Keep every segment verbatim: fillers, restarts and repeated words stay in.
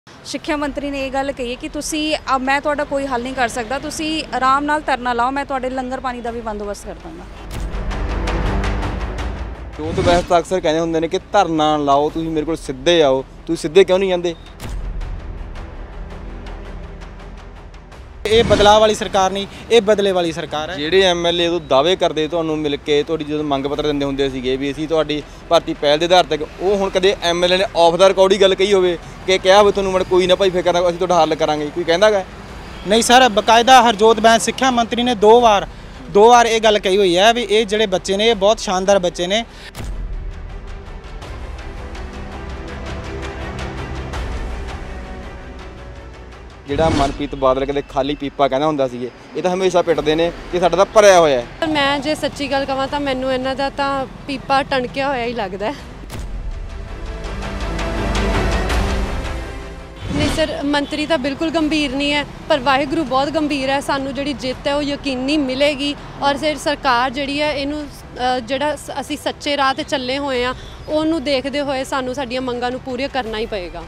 ਸਿੱਖਿਆ ਮੰਤਰੀ ਨੇ ਇਹ ਗੱਲ ਕਹੀ ਹੈ ਕਿ ਤੁਸੀਂ ਅ ਮੈਂ ਤੁਹਾਡਾ ਕੋਈ ਹੱਲ ਨਹੀਂ ਕਰ ਸਕਦਾ, ਤੁਸੀਂ ਆਰਾਮ ਨਾਲ ਧਰਨਾ ਲਾਓ, ਮੈਂ ਤੁਹਾਡੇ ਲੰਗਰ ਪਾਣੀ ਦਾ ਵੀ ਬੰਦੋਬਸਤ ਕਰ ਦਾਂਗਾ। ਉਹ ਤਾਂ ਵੈਸੇ ਤਾਂ ਅਕਸਰ ਕਹਿੰਦੇ ਹੁੰਦੇ ਨੇ ਕਿ ਧਰਨਾ ਲਾਓ, ਤੁਸੀਂ ਮੇਰੇ ਕੋਲ ਸਿੱਧੇ ਆਓ, ਤੁਸੀਂ ਸਿੱਧੇ ਕਿਉਂ ਨਹੀਂ ਜਾਂਦੇ? ਇਹ ਬਦਲਾਅ ਵਾਲੀ ਸਰਕਾਰ ਨਹੀਂ, ਇਹ ਬਦਲੇ ਵਾਲੀ ਸਰਕਾਰ ਹੈ। ਜਿਹੜੇ ਐਮਐਲਏ ਉਦੋਂ ਦਾਅਵੇ ਕਰਦੇ ਤੁਹਾਨੂੰ ਮਿਲ ਕੇ, ਤੁਹਾਡੀ ਜਦੋਂ ਮੰਗ ਪੱਤਰ ਦਿੰਦੇ ਹੁੰਦੇ ਸੀਗੇ ਵੀ ਅਸੀਂ ਤੁਹਾਡੀ ਭਰਤੀ ਪਹਿਲ ਦੇ ਆਧਾਰ ਤੇ, ਉਹ ਹੁਣ ਕਦੇ ਐਮਐਲਏ ਨੇ ਆਫ ਦਾ ਰਿਕਾਰਡ ਹੀ ਗੱਲ ਕਹੀ ਹੋਵੇ ਕਿ ਕਿਹਾ ਹੋਵੇ ਤੁਹਾਨੂੰ ਮੈਂ ਕੋਈ ਨਾ ਭਾਈ ਫਿਕਰ ਨਾ, ਅਸੀਂ ਤੁਹਾਡਾ ਹੱਲ ਕਰਾਂਗੇ, ਕੋਈ ਕਹਿੰਦਾ ਗਾ? ਨਹੀਂ ਸਰ, ਬਕਾਇਦਾ ਹਰਜੋਤ ਬੈਂਸ ਸਿੱਖਿਆ ਮੰਤਰੀ ਨੇ ਦੋ ਵਾਰ ਦੋ ਵਾਰ ਇਹ ਗੱਲ ਕਹੀ ਹੋਈ ਹੈ ਵੀ ਇਹ ਜਿਹੜੇ ਬੱਚੇ ਨੇ ਇਹ ਬਹੁਤ ਸ਼ਾਨਦਾਰ ਬੱਚੇ ਨੇ। ਜਿਹੜਾ ਮਨਪ੍ਰੀਤ ਬਾਦਲ ਕਦੇ ਖਾਲੀ ਪੀਪਾ ਕਹਿੰਦਾ ਹੁੰਦਾ ਸੀ, ਇਹ ਤਾਂ ਹਮੇਸ਼ਾ ਪਿੱਟਦੇ ਨੇ ਕਿ ਸਾਡਾ ਤਾਂ ਭਰਿਆ ਹੋਇਆ ਹੈ। ਪਰ ਮੈਂ ਜੇ ਸੱਚੀ ਗੱਲ ਕਹਾਂ ਤਾਂ ਮੈਨੂੰ ਇਹਨਾਂ ਦਾ ਤਾਂ ਪੀਪਾ ਟਣਕਿਆ ਹੋਇਆ ਹੀ ਲੱਗਦਾ। ਨਹੀਂ ਸਰ, ਮੰਤਰੀ ਤਾਂ ਬਿਲਕੁਲ ਗੰਭੀਰ ਨਹੀਂ ਹੈ, ਪਰ ਵਾਹਿਗੁਰੂ ਬਹੁਤ ਗੰਭੀਰ ਹੈ। ਸਾਨੂੰ ਜਿਹੜੀ ਜਿੱਤ ਹੈ ਉਹ ਯਕੀਨੀ ਮਿਲੇਗੀ, ਔਰ ਫਿਰ ਸਰਕਾਰ ਜਿਹੜੀ ਹੈ ਇਹਨੂੰ ਜਿਹੜਾ ਅਸੀਂ ਸੱਚੇ ਰਾਹ 'ਤੇ ਚੱਲੇ ਹੋਏ ਹਾਂ ਉਹਨੂੰ ਦੇਖਦੇ ਹੋਏ ਸਾਨੂੰ ਸਾਡੀਆਂ ਮੰਗਾਂ ਨੂੰ ਪੂਰੀਆਂ ਕਰਨਾ ਹੀ ਪਏਗਾ।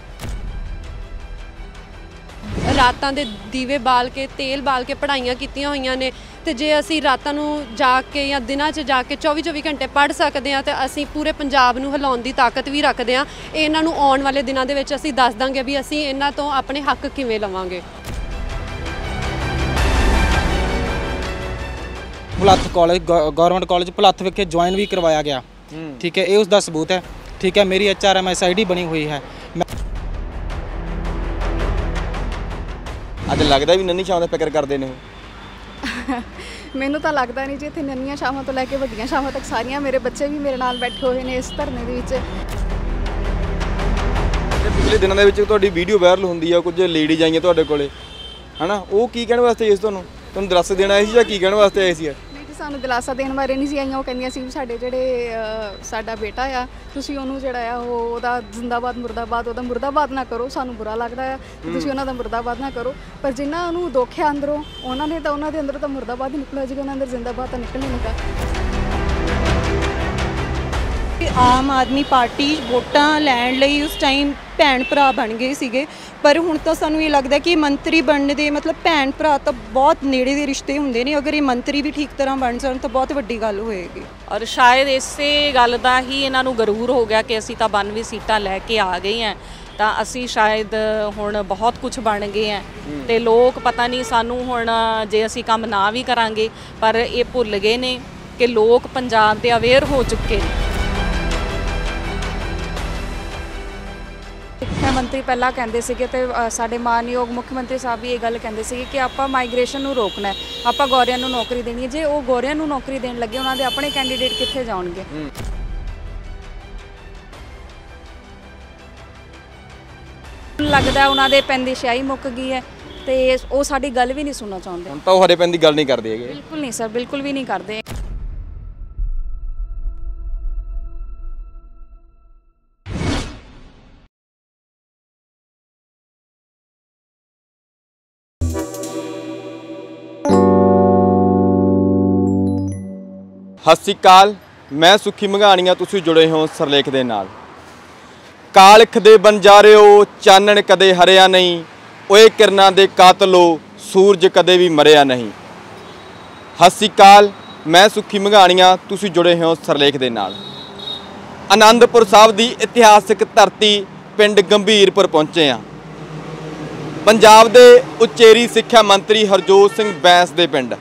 ਰਾਤਾਂ ਦੇ ਦੀਵੇ ਬਾਲ ਕੇ, ਤੇਲ ਬਾਲ ਕੇ ਪੜ੍ਹਾਈਆਂ ਕੀਤੀਆਂ ਹੋਈਆਂ ਨੇ, ਤੇ ਜੇ ਅਸੀਂ ਰਾਤਾਂ ਨੂੰ ਜਾ ਕੇ ਜਾਂ ਦਿਨਾਂ 'ਚ ਜਾ ਕੇ ਚੌਵੀ ਚੌਵੀ ਘੰਟੇ ਪੜ੍ਹ ਸਕਦੇ ਹਾਂ ਤਾਂ ਅਸੀਂ ਪੂਰੇ ਪੰਜਾਬ ਨੂੰ ਹਿਲਾਉਣ ਦੀ ਤਾਕਤ ਵੀ ਰੱਖਦੇ ਹਾਂ। ਇਹਨਾਂ ਨੂੰ ਆਉਣ ਵਾਲੇ ਦਿਨਾਂ ਦੇ ਵਿੱਚ ਅਸੀਂ ਦੱਸ ਦਾਂਗੇ ਵੀ ਅਸੀਂ ਇਹਨਾਂ ਤੋਂ ਆਪਣੇ ਹੱਕ ਕਿਵੇਂ ਲਵਾਂਗੇ। Bhulath college, government college Bhulath ਵਿਖੇ ਜੁਆਇਨ ਵੀ ਕਰਵਾਇਆ ਗਿਆ, ਠੀਕ ਹੈ, ਇਹ ਉਸ ਦਾ ਸਬੂਤ ਹੈ, ਠੀਕ ਹੈ। ਮੇਰੀ H R M S I D ਬਣੀ ਹੋਈ ਹੈ। ਅੱਜ ਲੱਗਦਾ ਵੀ ਨੰਨੀ ਛਾਂ ਦਾ ਫਿਕਰ ਕਰਦੇ ਨੇ ਉਹ? ਮੈਨੂੰ ਤਾਂ ਲੱਗਦਾ ਨਹੀਂ ਜੀ, ਇੱਥੇ ਨੰਨੀਆਂ ਛਾਵਾਂ ਤੋਂ ਲੈ ਕੇ ਵੱਡੀਆਂ ਛਾਵਾਂ ਤੱਕ ਸਾਰੀਆਂ, ਮੇਰੇ ਬੱਚੇ ਵੀ ਮੇਰੇ ਨਾਲ ਬੈਠੇ ਹੋਏ ਨੇ ਇਸ ਧਰਨੇ ਦੇ ਵਿੱਚ। ਪਿਛਲੇ ਦਿਨਾਂ ਦੇ ਵਿੱਚ ਤੁਹਾਡੀ ਵੀਡੀਓ ਵਾਇਰਲ ਹੁੰਦੀ ਆ, ਕੁਝ ਲੇਡੀਜ਼ ਆਈਆਂ ਤੁਹਾਡੇ ਕੋਲੇ, ਹਨਾ, ਉਹ ਕੀ ਕਹਿਣ ਵਾਸਤੇ ਇਸ ਤੁਹਾਨੂੰ ਤੁਹਾਨੂੰ ਦਿਲਾਸਾ ਦੇਣ ਆਏ ਸੀ ਜਾਂ ਕੀ ਕਹਿਣ ਵਾਸਤੇ ਆਏ ਸੀ? ਨਹੀਂ ਜੀ, ਸਾਨੂੰ ਦਿਲਾਸਾ ਦੇਣ ਬਾਰੇ ਨਹੀਂ ਸੀ ਆਈਆਂ, ਉਹ ਕਹਿੰਦੀਆਂ ਸੀ ਵੀ ਸਾਡੇ ਜਿਹੜੇ ਸਾਡਾ ਬੇਟਾ ਆ, ਤੁਸੀਂ ਉਹਨੂੰ ਜਿਹੜਾ ਆ ਉਹ ਉਹਦਾ ਜ਼ਿੰਦਾਬਾਦ ਮੁਰਦਾਬਾਦ, ਉਹਦਾ ਮੁਰਦਾਬਾਦ ਨਾ ਕਰੋ, ਸਾਨੂੰ ਬੁਰਾ ਲੱਗਦਾ ਆ, ਤੁਸੀਂ ਉਹਨਾਂ ਦਾ ਮੁਰਦਾਬਾਦ ਨਾ ਕਰੋ। ਪਰ ਜਿਨ੍ਹਾਂ ਨੂੰ ਦੁੱਖ ਹੈ ਅੰਦਰੋਂ, ਉਹਨਾਂ ਨੇ ਤਾਂ ਉਹਨਾਂ ਦੇ ਅੰਦਰੋਂ ਤਾਂ ਮੁਰਦਾਬਾਦ ਹੀ ਨਿਕਲਿਆ ਜੀ, ਉਹਨਾਂ ਅੰਦਰ ਜ਼ਿੰਦਾਬਾਦ ਤਾਂ ਨਿਕਲ ਨਹੀਂ ਨਿਕਾ। ਆਮ ਆਦਮੀ ਪਾਰਟੀ ਵੋਟਾਂ ਲੈਣ ਲਈ ਉਸ ਟਾਈਮ ਭੈਣ ਭਰਾ ਬਣ ਗਏ ਸੀਗੇ, ਪਰ ਹੁਣ ਤਾਂ ਸਾਨੂੰ ਇਹ ਲੱਗਦਾ ਕਿ ਮੰਤਰੀ ਬਣਨ ਦੇ ਮਤਲਬ ਭੈਣ ਭਰਾ ਤਾਂ ਬਹੁਤ ਨੇੜੇ ਦੇ ਰਿਸ਼ਤੇ ਹੁੰਦੇ ਨੇ, ਅਗਰ ਇਹ ਮੰਤਰੀ ਵੀ ਠੀਕ ਤਰ੍ਹਾਂ ਬਣ ਜਾਣ ਤਾਂ ਬਹੁਤ ਵੱਡੀ ਗੱਲ ਹੋਏਗੀ। ਔਰ ਸ਼ਾਇਦ ਇਸੇ ਗੱਲ ਦਾ ਹੀ ਇਹਨਾਂ ਨੂੰ ਗਰੂਰ ਹੋ ਗਿਆ ਕਿ ਅਸੀਂ ਤਾਂ ਬਾਨਵੇਂ ਸੀਟਾਂ ਲੈ ਕੇ ਆ ਗਏ ਹਾਂ, ਤਾਂ ਅਸੀਂ ਸ਼ਾਇਦ ਹੁਣ ਬਹੁਤ ਕੁਝ ਬਣ ਗਏ ਹਾਂ, ਤੇ ਲੋਕ ਪਤਾ ਨਹੀਂ ਸਾਨੂੰ ਹੁਣ ਜੇ ਅਸੀਂ ਕੰਮ ਨਾ ਵੀ ਕਰਾਂਗੇ, ਪਰ ਇਹ ਭੁੱਲ ਗਏ ਨੇ ਕਿ ਲੋਕ ਪੰਜਾਬ ਦੇ ਅਵੇਅਰ ਹੋ ਚੁੱਕੇ ਨੇ। ਸਿੱਖਿਆ ਮੰਤਰੀ ਪਹਿਲਾਂ ਕਹਿੰਦੇ ਸੀਗੇ ਤੇ ਸਾਡੇ ਮਾਨਯੋਗ ਮੁੱਖ ਮੰਤਰੀ ਸਾਹਿਬ ਵੀ ਇਹ ਗੱਲ ਕਹਿੰਦੇ ਸੀਗੇ ਕਿ ਆਪਾਂ ਮਾਈਗ੍ਰੇਸ਼ਨ ਨੂੰ ਰੋਕਣਾ ਹੈ, ਆਪਾਂ ਗੋਰਿਆਂ ਨੂੰ ਨੌਕਰੀ ਦੇਣੀ ਹੈ। ਜੇ ਉਹ ਗੋਰਿਆਂ ਨੂੰ ਨੌਕਰੀ ਦੇਣ ਲੱਗੇ, ਉਹਨਾਂ ਦੇ ਆਪਣੇ ਕੈਂਡੀਡੇਟ ਕਿੱਥੇ ਜਾਣਗੇ? ਲੱਗਦਾ ਉਹਨਾਂ ਦੇ ਪੈਂਦੀ ਸਿਆਹੀ ਮੁੱਕ ਗਈ ਹੈ ਤੇ ਉਹ ਸਾਡੀ ਗੱਲ ਵੀ ਨਹੀਂ ਸੁਣਨਾ ਚਾਹੁੰਦੇ। ਹੁਣ ਤਾਂ ਉਹ ਹਰੇ ਪੈਨ ਦੀ ਗੱਲ ਨਹੀਂ ਕਰਦੇ ਹੈਗੇ। ਬਿਲਕੁਲ ਨਹੀਂ ਸਰ, ਬਿਲਕੁਲ ਵੀ ਨਹੀਂ ਕਰਦੇ। ਸਤਿ ਸ਼੍ਰੀ ਅਕਾਲ, ਮੈਂ ਸੁੱਖੀ ਮੰਘਾਣੀਆਂ, ਤੁਸੀਂ ਜੁੜੇ ਹੋ ਸਰਲੇਖ ਦੇ ਨਾਲ। ਕਾਲਖ ਦੇ ਬੰਜਾਰਿਓ, ਚਾਨਣ ਕਦੇ ਹਰਿਆ ਨਹੀਂ, ਓਏ ਕਿਰਨਾਂ ਦੇ ਕਾਤਲੋ, ਸੂਰਜ ਕਦੇ ਵੀ ਮਰਿਆ ਨਹੀਂ। ਸਤਿ ਸ਼੍ਰੀ ਅਕਾਲ, ਮੈਂ ਸੁੱਖੀ ਮੰਘਾਣੀਆਂ, ਤੁਸੀਂ ਜੁੜੇ ਹੋ ਸਰਲੇਖ ਦੇ ਨਾਲ। ਆਨੰਦਪੁਰ ਸਾਹਿਬ ਦੀ ਇਤਿਹਾਸਕ ਧਰਤੀ ਪਿੰਡ ਗੰਭੀਰਪੁਰ ਪਹੁੰਚੇ ਹਾਂ। ਪੰਜਾਬ ਦੇ ਉਚੇਰੀ ਸਿੱਖਿਆ ਮੰਤਰੀ ਹਰਜੋਤ ਸਿੰਘ ਬੈਂਸ ਦੇ ਪਿੰਡ।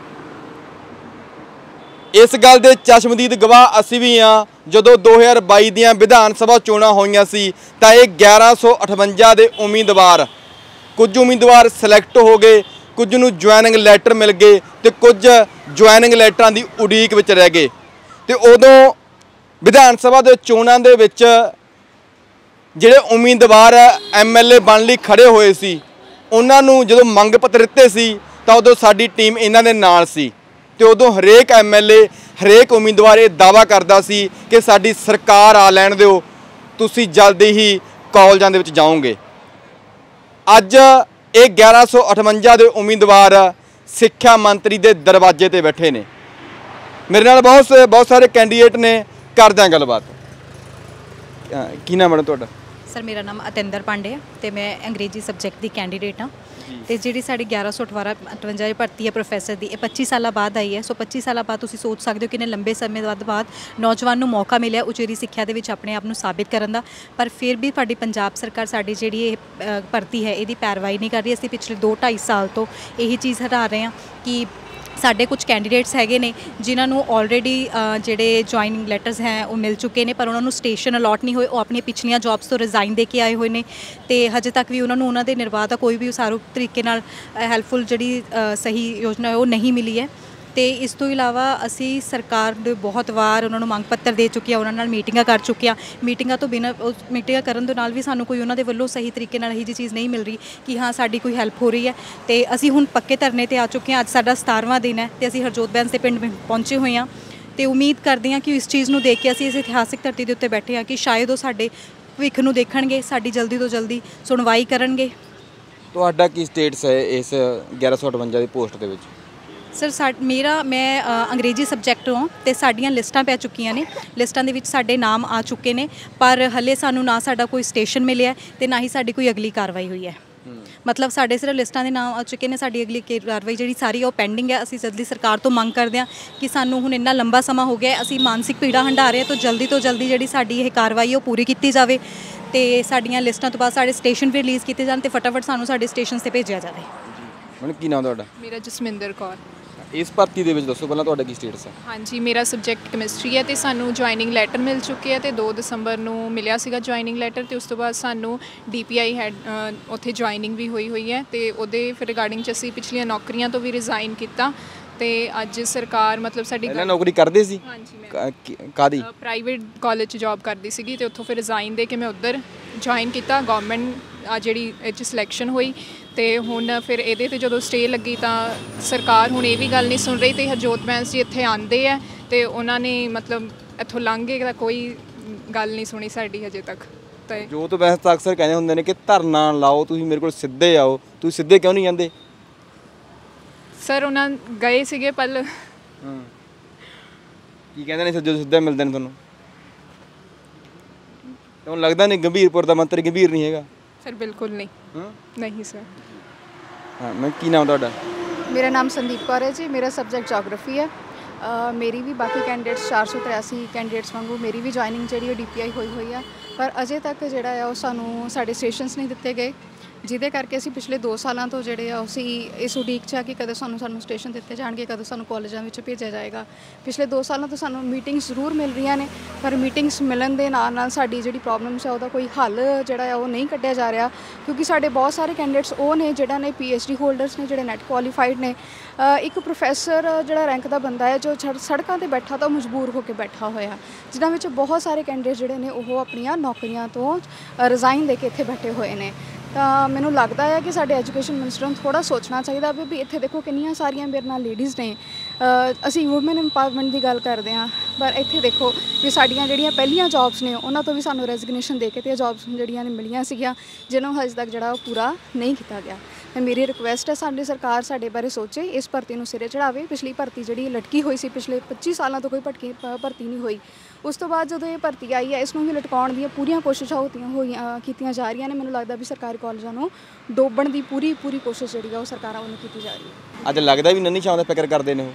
ਇਸ ਗੱਲ ਦੇ ਚਸ਼ਮਦੀਦ ਗਵਾਹ ਅਸੀਂ ਵੀ ਹਾਂ। ਜਦੋਂ ਦੋ ਹਜ਼ਾਰ ਬਾਈ ਦੀਆਂ ਵਿਧਾਨ ਸਭਾ ਚੋਣਾਂ ਹੋਈਆਂ ਸੀ ਤਾਂ ਇਹ ਗਿਆਰਾਂ ਸੌ ਅਠਵੰਜਾ ਦੇ ਉਮੀਦਵਾਰ, ਕੁਝ ਉਮੀਦਵਾਰ ਸਿਲੈਕਟ ਹੋ ਗਏ, ਕੁਝ ਨੂੰ ਜੁਆਇਨਿੰਗ ਲੈਟਰ ਮਿਲ ਗਏ ਤੇ ਕੁਝ ਜੁਆਇਨਿੰਗ ਲੈਟਰਾਂ ਦੀ ਉਡੀਕ ਵਿੱਚ ਰਹਿ ਗਏ। ਤੇ ਉਦੋਂ ਵਿਧਾਨ ਸਭਾ ਦੇ ਚੋਣਾਂ ਦੇ ਵਿੱਚ ਜਿਹੜੇ ਉਮੀਦਵਾਰ ਐਮ ਐਲ ਏ ਬਣਨ ਲਈ ਖੜੇ ਹੋਏ ਸੀ, ਉਹਨਾਂ ਨੂੰ ਜਦੋਂ ਮੰਗ ਪੱਤਰ ਦਿੱਤੇ ਸੀ ਤਾਂ ਉਦੋਂ ਸਾਡੀ ਟੀਮ ਇਹਨਾਂ ਦੇ ਨਾਲ ਸੀ। ਤੇ ਉਦੋਂ ਹਰੇਕ ਐਮ ਐਲ ਏ, ਹਰੇਕ ਉਮੀਦਵਾਰ ਇਹ ਦਾਅਵਾ ਕਰਦਾ ਸੀ ਕਿ ਸਾਡੀ ਸਰਕਾਰ ਆ ਲੈਣ ਦਿਓ, ਤੁਸੀਂ ਜਲਦੀ ਹੀ ਕਾਲਜਾਂ ਦੇ ਵਿੱਚ ਜਾਓਗੇ। ਅੱਜ ਇਹ ਗਿਆਰਾਂ ਸੌ ਅਠਵੰਜਾ ਦੇ ਉਮੀਦਵਾਰ ਸਿੱਖਿਆ ਮੰਤਰੀ ਦੇ ਦਰਵਾਜ਼ੇ ਤੇ ਬੈਠੇ ਨੇ। ਮੇਰੇ ਨਾਲ ਬਹੁਤ ਬਹੁਤ ਸਾਰੇ ਕੈਂਡੀਡੇਟ ਨੇ, ਕਰਦੇ ਹਾਂ ਗੱਲਬਾਤ। ਕੀ ਨਾਮ ਹੈ ਤੁਹਾਡਾ? ਸਰ ਮੇਰਾ ਨਾਮ ਅਤਿੰਦਰ ਪਾਂਡੇ ਹੈ ਤੇ ਮੈਂ ਅੰਗਰੇਜ਼ੀ ਸਬਜੈਕਟ ਦੀ ਕੈਂਡੀਡੇਟ ਹਾਂ ਤੇ ਜਿਹੜੀ ਸਾਡੀ ਗਿਆਰਾਂ ਸੌ ਅਠਾਰਾਂ ਅਠਵੰਜਾ ਦੀ ਭਰਤੀ ਹੈ ਪ੍ਰੋਫੈਸਰ ਦੀ ਇਹ ਪੱਚੀ ਸਾਲਾਂ ਬਾਅਦ ਆਈ ਹੈ। ਸੋ ਪੱਚੀ ਸਾਲਾਂ ਬਾਅਦ ਤੁਸੀਂ ਸੋਚ ਸਕਦੇ ਹੋ ਕਿੰਨੇ ਲੰਬੇ ਸਮੇਂ ਬਾਅਦ ਬਾਅਦ ਨੌਜਵਾਨ ਨੂੰ ਮੌਕਾ ਮਿਲਿਆ ਉਚੇਰੀ ਸਿੱਖਿਆ ਦੇ ਵਿੱਚ ਆਪਣੇ ਆਪ ਨੂੰ ਸਾਬਿਤ ਕਰਨ ਦਾ। ਪਰ ਫਿਰ ਵੀ ਤੁਹਾਡੀ ਪੰਜਾਬ ਸਰਕਾਰ ਸਾਡੀ ਜਿਹੜੀ ਇਹ ਅ, ਭਰਤੀ ਹੈ ਇਹਦੀ ਪੈਰਵਾਈ ਨਹੀਂ ਕਰ ਰਹੀ। ਅਸੀਂ ਪਿਛਲੇ ਦੋ ਢਾਈ ਸਾਲ ਤੋਂ ਇਹੀ ਚੀਜ਼ ਹਟਾ ਰਹੇ ਹਾਂ ਕਿ ਸਾਡੇ ਕੁਝ ਕੈਂਡੀਡੇਟਸ ਹੈਗੇ ਨੇ ਜਿਨ੍ਹਾਂ ਨੂੰ ਆਲਰੇਡੀ ਜਿਹੜੇ ਜੁਆਇਨਿੰਗ ਲੈਟਰਸ ਹੈ ਉਹ ਮਿਲ ਚੁੱਕੇ ਨੇ ਪਰ ਉਹਨਾਂ ਨੂੰ ਸਟੇਸ਼ਨ ਅਲਾਟ ਨਹੀਂ ਹੋਏ। ਉਹ ਆਪਣੀਆਂ ਪਿਛਲੀਆਂ ਜੌਬਸ ਤੋਂ ਰਿਜ਼ਾਈਨ ਦੇ ਕੇ ਆਏ ਹੋਏ ਨੇ ਤੇ ਹਜੇ ਤੱਕ ਵੀ ਉਹਨਾਂ ਨੂੰ ਉਹਨਾਂ ਦੇ ਨਿਰਵਾਹ ਦਾ ਕੋਈ ਵੀ ਉਸਾਰੂ ਤਰੀਕੇ ਨਾਲ ਹੈਲਪਫੁਲ ਜਿਹੜੀ ਅ, ਸਹੀ ਯੋਜਨਾ ਹੈ ਉਹ ਨਹੀਂ ਮਿਲੀ ਹੈ। ਤੇ ਇਸ ਤੋਂ ਇਲਾਵਾ ਅਸੀਂ ਸਰਕਾਰ ਦੇ ਬਹੁਤ ਵਾਰ ਉਹਨਾਂ ਨੂੰ ਮੰਗ ਪੱਤਰ ਦੇ ਚੁੱਕੇ ਆ, ਉਹਨਾਂ ਨਾਲ ਮੀਟਿੰਗਾਂ ਕਰ ਚੁੱਕੇ ਆ। ਮੀਟਿੰਗਾਂ ਤੋਂ ਬਿਨਾਂ ਉਸ ਮੀਟਿੰਗਾਂ ਕਰਨ ਦੇ ਨਾਲ ਵੀ ਸਾਨੂੰ ਕੋਈ ਉਹਨਾਂ ਦੇ ਵੱਲੋਂ ਸਹੀ ਤਰੀਕੇ ਨਾਲ ਇਹੀ ਜਿਹੀ ਚੀਜ਼ ਨਹੀਂ ਮਿਲ ਰਹੀ ਕਿ ਹਾਂ ਸਾਡੀ ਕੋਈ ਹੈਲਪ ਹੋ ਰਹੀ ਹੈ। ਤੇ ਅਸੀਂ ਹੁਣ ਪੱਕੇ ਧਰਨੇ ਤੇ ਆ ਚੁੱਕੇ ਹਾਂ। ਅੱਜ ਸਾਡਾ ਸਤਾਰਵਾਂ ਦਿਨ ਹੈ ਤੇ ਅਸੀਂ ਹਰਜੋਤ ਬੈਂਸ ਦੇ ਪਿੰਡ ਪਹੁੰਚੇ ਹੋਏ ਹਾਂ ਤੇ ਉਮੀਦ ਕਰਦੇ ਹਾਂ ਕਿ ਇਸ ਚੀਜ਼ ਨੂੰ ਦੇਖ ਕੇ ਅਸੀਂ ਇਸ ਇਤਿਹਾਸਿਕ ਧਰਤੀ ਦੇ ਉੱਤੇ ਬੈਠੇ ਹਾਂ ਕਿ ਸ਼ਾਇਦ ਉਹ ਸਾਡੇ ਭਵਿੱਖ ਨੂੰ ਦੇਖਣਗੇ, ਸਾਡੀ ਜਲਦੀ ਤੋਂ ਜਲਦੀ ਸੁਣਵਾਈ ਕਰਨਗੇ। ਤੁਹਾਡਾ ਕੀ ਸਟੇਟਸ ਹੈ ਇਸ ਗਿਆਰਾਂ ਸੌ ਅਠਵੰਜਾ ਦੀ ਪੋਸਟ ਦੇ ਵਿੱਚ? ਸਰ ਸਾ ਮੇਰਾ ਮੈਂ ਅ, ਅੰਗਰੇਜ਼ੀ ਸਬਜੈਕਟ ਹਾਂ ਤੇ ਸਾਡੀਆਂ ਲਿਸਟਾਂ ਪੈ ਚੁੱਕੀਆਂ ਨੇ। ਲਿਸਟਾਂ ਦੇ ਵਿੱਚ ਸਾਡੇ ਨਾਮ ਆ ਚੁੱਕੇ ਨੇ ਪਰ ਹਲੇ ਸਾਨੂੰ ਨਾ ਸਾਡਾ ਕੋਈ ਸਟੇਸ਼ਨ ਮਿਲਿਆ ਤੇ ਨਾ ਹੀ ਸਾਡੀ ਕੋਈ ਅਗਲੀ ਕਾਰਵਾਈ ਹੋਈ ਹੈ। ਮਤਲਬ ਸਾਡੇ ਸਿਰਫ ਲਿਸਟਾਂ ਦੇ ਨਾਮ ਆ ਚੁੱਕੇ ਨੇ, ਸਾਡੀ ਅਗਲੀ ਕਾਰਵਾਈ ਜਿਹੜੀ ਸਾਰੀ ਉਹ ਪੈਂਡਿੰਗ ਹੈ। ਅਸੀਂ ਜਲਦੀ ਸਰਕਾਰ ਤੋਂ ਮੰਗ ਕਰਦੇ ਹਾਂ ਕਿ ਸਾਨੂੰ ਹੁਣ ਇੰਨਾ ਲੰਬਾ ਸਮਾਂ ਹੋ ਗਿਆ, ਅਸੀਂ ਮਾਨਸਿਕ ਪੀੜਾ ਹੰਢਾ ਰਹੇ ਹਾਂ ਤਾਂ ਜਲਦੀ ਤੋਂ ਜਲਦੀ ਜਿਹੜੀ ਸਾਡੀ ਇਹ ਕਾਰਵਾਈ ਉਹ ਪੂਰੀ ਕੀਤੀ ਜਾਵੇ ਤੇ ਸਾਡੀਆਂ ਲਿਸਟਾਂ ਤੋਂ ਬਾਅਦ ਸਾਡੇ ਸਟੇਸ਼ਨ ਵੀ ਰਿਲੀਜ਼ ਕੀਤੇ ਜਾਣ ਤੇ ਫਟਾਫਟ ਸਾਨੂੰ ਸਾਡੇ ਸਟੇਸ਼ਨ 'ਤੇ ਭੇਜਿਆ ਜਾਵੇ। ਹੁਣ ਕੀ ਨਾਮ ਤੁਹਾਡਾ? ਮੇਰਾ ਜਸਮਿੰਦਰ ਕੌਰ। ਇਸ ਭਰਤੀ ਦੇ ਵਿੱਚ ਦੱਸੋ ਪਹਿਲਾਂ ਤੁਹਾਡਾ ਕੀ ਸਟੇਟਸ ਹੈ? ਹਾਂਜੀ, ਮੇਰਾ ਸਬਜੈਕਟ ਕੈਮਿਸਟਰੀ ਹੈ ਤੇ ਸਾਨੂੰ ਜੁਆਇਨਿੰਗ ਲੈਟਰ ਮਿਲ ਚੁੱਕੇ ਹੈ ਤੇ ਦੋ ਦਸੰਬਰ ਨੂੰ ਮਿਲਿਆ ਸੀਗਾ ਜੁਆਇਨਿੰਗ ਲੈਟਰ ਤੇ ਉਸ ਤੋਂ ਬਾਅਦ ਸਾਨੂੰ ਡੀਪੀਆਈ ਹੈਡ ਉੱਥੇ ਜੁਆਇਨਿੰਗ ਵੀ ਹੋਈ ਹੋਈ ਹੈ ਤੇ ਉਹਦੇ ਫਿਰ ਰਿਗਾਰਡਿੰਗ 'ਚ ਅਸੀਂ ਪਿਛਲੀਆਂ ਨੌਕਰੀਆਂ ਤੋਂ ਵੀ ਰਿਜ਼ਾਈਨ ਕੀਤਾ ਤੇ ਅੱਜ ਸਰਕਾਰ ਮਤਲਬ ਸਾਡੀ ਪਹਿਲਾਂ ਨੌਕਰੀ ਕਰਦੇ ਸੀ? ਹਾਂਜੀ, ਮੈਂ ਕਾ- ਕੀ- ਕਾਹਦੀ? ਪ੍ਰਾਈਵੇਟ ਕਾਲਜ 'ਚ ਜੌਬ ਕਰਦੀ ਸੀਗੀ ਤੇ ਉੱਥੋਂ ਫਿਰ ਰਿਜ਼ਾਈਨ ਦੇ ਕੇ ਮੈਂ ਉੱਧਰ ਜੁਆਇਨ ਕੀਤਾ। ਗਵਰਨਮੈਂਟ ਆ ਜਿਹੜੀ ਇਹ 'ਚ ਸਿਲੈਕਸ਼ਨ ਹੋਈ ਤੇ ਹੁਣ ਫਿਰ ਇਹਦੇ ਤੇ ਜਦੋਂ ਸਟੇ ਲੱਗੀ ਤਾਂ ਸਰਕਾਰ ਹੁਣ ਇਹ ਵੀ ਗੱਲ ਨਹੀਂ ਸੁਣ ਰਹੀ ਤੇ ਹਰਜੋਤ ਬੈਂਸ ਜੀ ਇੱਥੇ ਆਂਦੇ ਆ ਤੇ ਉਹਨਾਂ ਨੇ ਮਤਲਬ ਇੱਥੋਂ ਲੰਘੇ ਦਾ ਕੋਈ ਗੱਲ ਨਹੀਂ ਸੁਣੀ ਸਾਡੀ ਹਜੇ ਤੱਕ। ਤੇ ਜੋਤ ਬੈਂਸ ਤਾਂ ਅਕਸਰ ਕਹਿੰਦੇ ਹੁੰਦੇ ਨੇ ਕਿ ਧਰਨਾ ਲਾਓ, ਤੁਸੀਂ ਮੇਰੇ ਕੋਲ ਸਿੱਧੇ ਆਓ, ਤੁਸੀਂ ਸਿੱਧੇ ਕਿਉਂ ਨਹੀਂ ਜਾਂਦੇ? ਸਰ ਉਹਨਾਂ ਗਏ ਸੀਗੇ ਪਲ ਹਾਂ, ਕੀ ਕਹਿੰਦੇ ਨੇ ਜਦੋਂ ਸਿੱਧਾ ਮਿਲਦੇ ਨੇ ਤੁਹਾਨੂੰ? ਤੁਹਾਨੂੰ ਲੱਗਦਾ ਨਹੀਂ ਗੰਭੀਰਪੁਰ ਦਾ ਮੰਤਰੀ ਗੰਭੀਰ ਨਹੀਂ ਹੈਗਾ? ਸਰ ਬਿਲਕੁਲ ਨਹੀਂ। ਹਾਂ ਨਹੀਂ ਸਰ। ਹਾਂ, ਮੈਂ ਕੀ ਨਾਮ ਤੁਹਾਡਾ? ਮੇਰਾ ਨਾਮ ਸੰਦੀਪ ਕੌਰ ਹੈ ਜੀ। ਮੇਰਾ ਸਬਜੈਕਟ ਜੀਓਗ੍ਰਾਫੀ ਹੈ। ਅ, ਮੇਰੀ ਵੀ ਬਾਕੀ ਕੈਂਡੀਡੇਟਸ ਚਾਰ ਸੌ ਤਿਰਾਸੀ ਕੈਂਡੀਡੇਟਸ ਵਾਂਗੂ ਮੇਰੀ ਵੀ ਜੁਆਇਨਿੰਗ ਜਿਹੜੀ ਉਹ ਡੀਪੀਆਈ ਹੋਈ ਹੋਈ ਆ ਪਰ ਅਜੇ ਤੱਕ ਜਿਹੜਾ ਆ ਉਹ ਸਾਨੂੰ ਸਾਡੇ ਸਟੇਸ਼ਨਸ ਨਹੀਂ ਦਿੱਤੇ ਗਏ ਜਿਹਦੇ ਕਰਕੇ ਅਸੀਂ ਪਿਛਲੇ ਦੋ ਸਾਲਾਂ ਤੋਂ ਜਿਹੜੇ ਆ ਅਸੀਂ ਇਸ ਉਡੀਕ 'ਚ ਆ ਕਿ ਕਦੋਂ ਸਾਨੂੰ ਸਾਨੂੰ ਸਟੇਸ਼ਨ ਦਿੱਤੇ ਜਾਣਗੇ, ਕਦੋਂ ਸਾਨੂੰ ਕਾਲਜਾਂ ਵਿੱਚ ਭੇਜਿਆ ਜਾਏਗਾ। ਪਿਛਲੇ ਦੋ ਸਾਲਾਂ ਤੋਂ ਸਾਨੂੰ ਮੀਟਿੰਗਸ ਜ਼ਰੂਰ ਮਿਲ ਰਹੀਆਂ ਨੇ ਪਰ ਮੀਟਿੰਗਸ ਮਿਲਣ ਦੇ ਨਾਲ ਨਾਲ ਸਾਡੀ ਜਿਹੜੀ ਪ੍ਰੋਬਲਮਸ ਆ ਉਹਦਾ ਕੋਈ ਹੱਲ ਜਿਹੜਾ ਆ ਉਹ ਨਹੀਂ ਕੱਢਿਆ ਜਾ ਰਿਹਾ ਕਿਉਂਕਿ ਸਾਡੇ ਬਹੁਤ ਸਾਰੇ ਕੈਂਡੀਡੇਟਸ ਉਹ ਨੇ ਜਿਹੜਾ ਨੇ ਪੀਐਚਡੀ ਹੋਲਡਰਸ ਨੇ, ਜਿਹੜੇ ਨੈਟ ਕੁਆਲੀਫਾਈਡ ਨੇ। ਇੱਕ ਪ੍ਰੋਫੈਸਰ ਜਿਹੜਾ ਰੈਂਕ ਦਾ ਬੰਦਾ ਹੈ ਜੋ ਸੜਕਾਂ 'ਤੇ ਬੈਠਾ ਤਾਂ ਉਹ ਮਜਬੂਰ ਹੋ ਕੇ ਬੈਠਾ ਹੋਇਆ, ਜਿਨ੍ਹਾਂ ਵਿੱਚ ਬਹੁਤ ਸਾਰੇ ਕੈਂਡੀਡੇਟ ਜਿਹੜੇ ਨੇ ਉਹ ਆਪਣੀਆਂ ਨੌਕਰੀਆਂ ਤੋਂ ਰਿਜ਼ਾਈਨ ਦੇ ਕੇ ਇੱਥੇ ਬੈਠੇ ਹੋਏ ਨੇ। ਤਾਂ ਮੈਨੂੰ ਲੱਗਦਾ ਹੈ ਕਿ ਸਾਡੇ ਐਜੂਕੇਸ਼ਨ ਮਿਨਿਸਟਰ ਨੂੰ ਥੋੜ੍ਹਾ ਸੋਚਣਾ ਚਾਹੀਦਾ ਵੀ ਵੀ ਇੱਥੇ ਦੇਖੋ ਕਿੰਨੀਆਂ ਸਾਰੀਆਂ ਮੇਰੇ ਨਾਲ ਲੇਡੀਜ਼ ਨੇ। ਅਸੀਂ ਵੂਮਨ ਇੰਪਾਵਰਮੈਂਟ ਦੀ ਗੱਲ ਕਰਦੇ ਹਾਂ ਪਰ ਇੱਥੇ ਦੇਖੋ ਵੀ ਸਾਡੀਆਂ ਜਿਹੜੀਆਂ ਪਹਿਲੀਆਂ ਜੌਬਸ ਨੇ ਉਹਨਾਂ ਤੋਂ ਵੀ ਸਾਨੂੰ ਰੈਜ਼ਿਗਨੇਸ਼ਨ ਦੇ ਕੇ ਤੇ ਜੌਬਸ ਜਿਹੜੀਆਂ ਨੇ ਮਿਲੀਆਂ ਸੀਗੀਆਂ ਜਿਹਨੂੰ ਹਜੇ ਤੱਕ ਜਿਹੜਾ ਉਹ ਪੂਰਾ ਨਹੀਂ ਕੀਤਾ ਗਿਆ। ਤਾਂ ਮੇਰੀ ਰਿਕੁਐਸਟ ਹੈ ਸਾਡੀ ਸਰਕਾਰ ਸਾਡੇ ਬਾਰੇ ਸੋਚੇ, ਇਸ ਭਰਤੀ ਨੂੰ ਸਿਰੇ ਚੜਾਵੇ। ਪਿਛਲੀ ਭਰਤੀ ਜਿਹੜੀ ਲਟਕੀ ਹੋਈ ਸੀ, ਪਿਛਲੇ ਪੱਚੀ ਸਾਲਾਂ ਤੋਂ ਕੋਈ ਭਟਕੀ ਭਰਤੀ ਨਹੀਂ ਹੋਈ। ਉਸ ਤੋਂ ਬਾਅਦ ਜਦੋਂ ਇਹ ਭਰਤੀ ਆਈ ਹੈ ਇਸ ਨੂੰ ਵੀ ਲਟਕਾਉਣ ਦੀਆਂ ਪੂਰੀਆਂ ਕੋਸ਼ਿਸ਼ਾਂ ਹੋਤੀਆਂ ਹੋਈਆਂ ਕੀਤੀਆਂ ਜਾ ਰਹੀਆਂ ਨੇ। ਮੈਨੂੰ ਲੱਗਦਾ ਵੀ ਸਰਕਾਰੀ ਕਾਲਜਾਂ ਨੂੰ ਡੋਬਣ ਦੀ ਪੂਰੀ ਪੂਰੀ ਕੋਸ਼ਿਸ਼ ਜਿਹੜੀ ਆ ਉਹ ਸਰਕਾਰਾਂ ਵੱਲੋਂ ਕੀਤੀ ਜਾ ਰਹੀ ਹੈ। ਅੱਜ ਲੱਗਦਾ ਵੀ ਨੰਨੀ ਛਾਂ ਦਾ ਫਿਕਰ ਕਰਦੇ ਨੇ ਉਹ?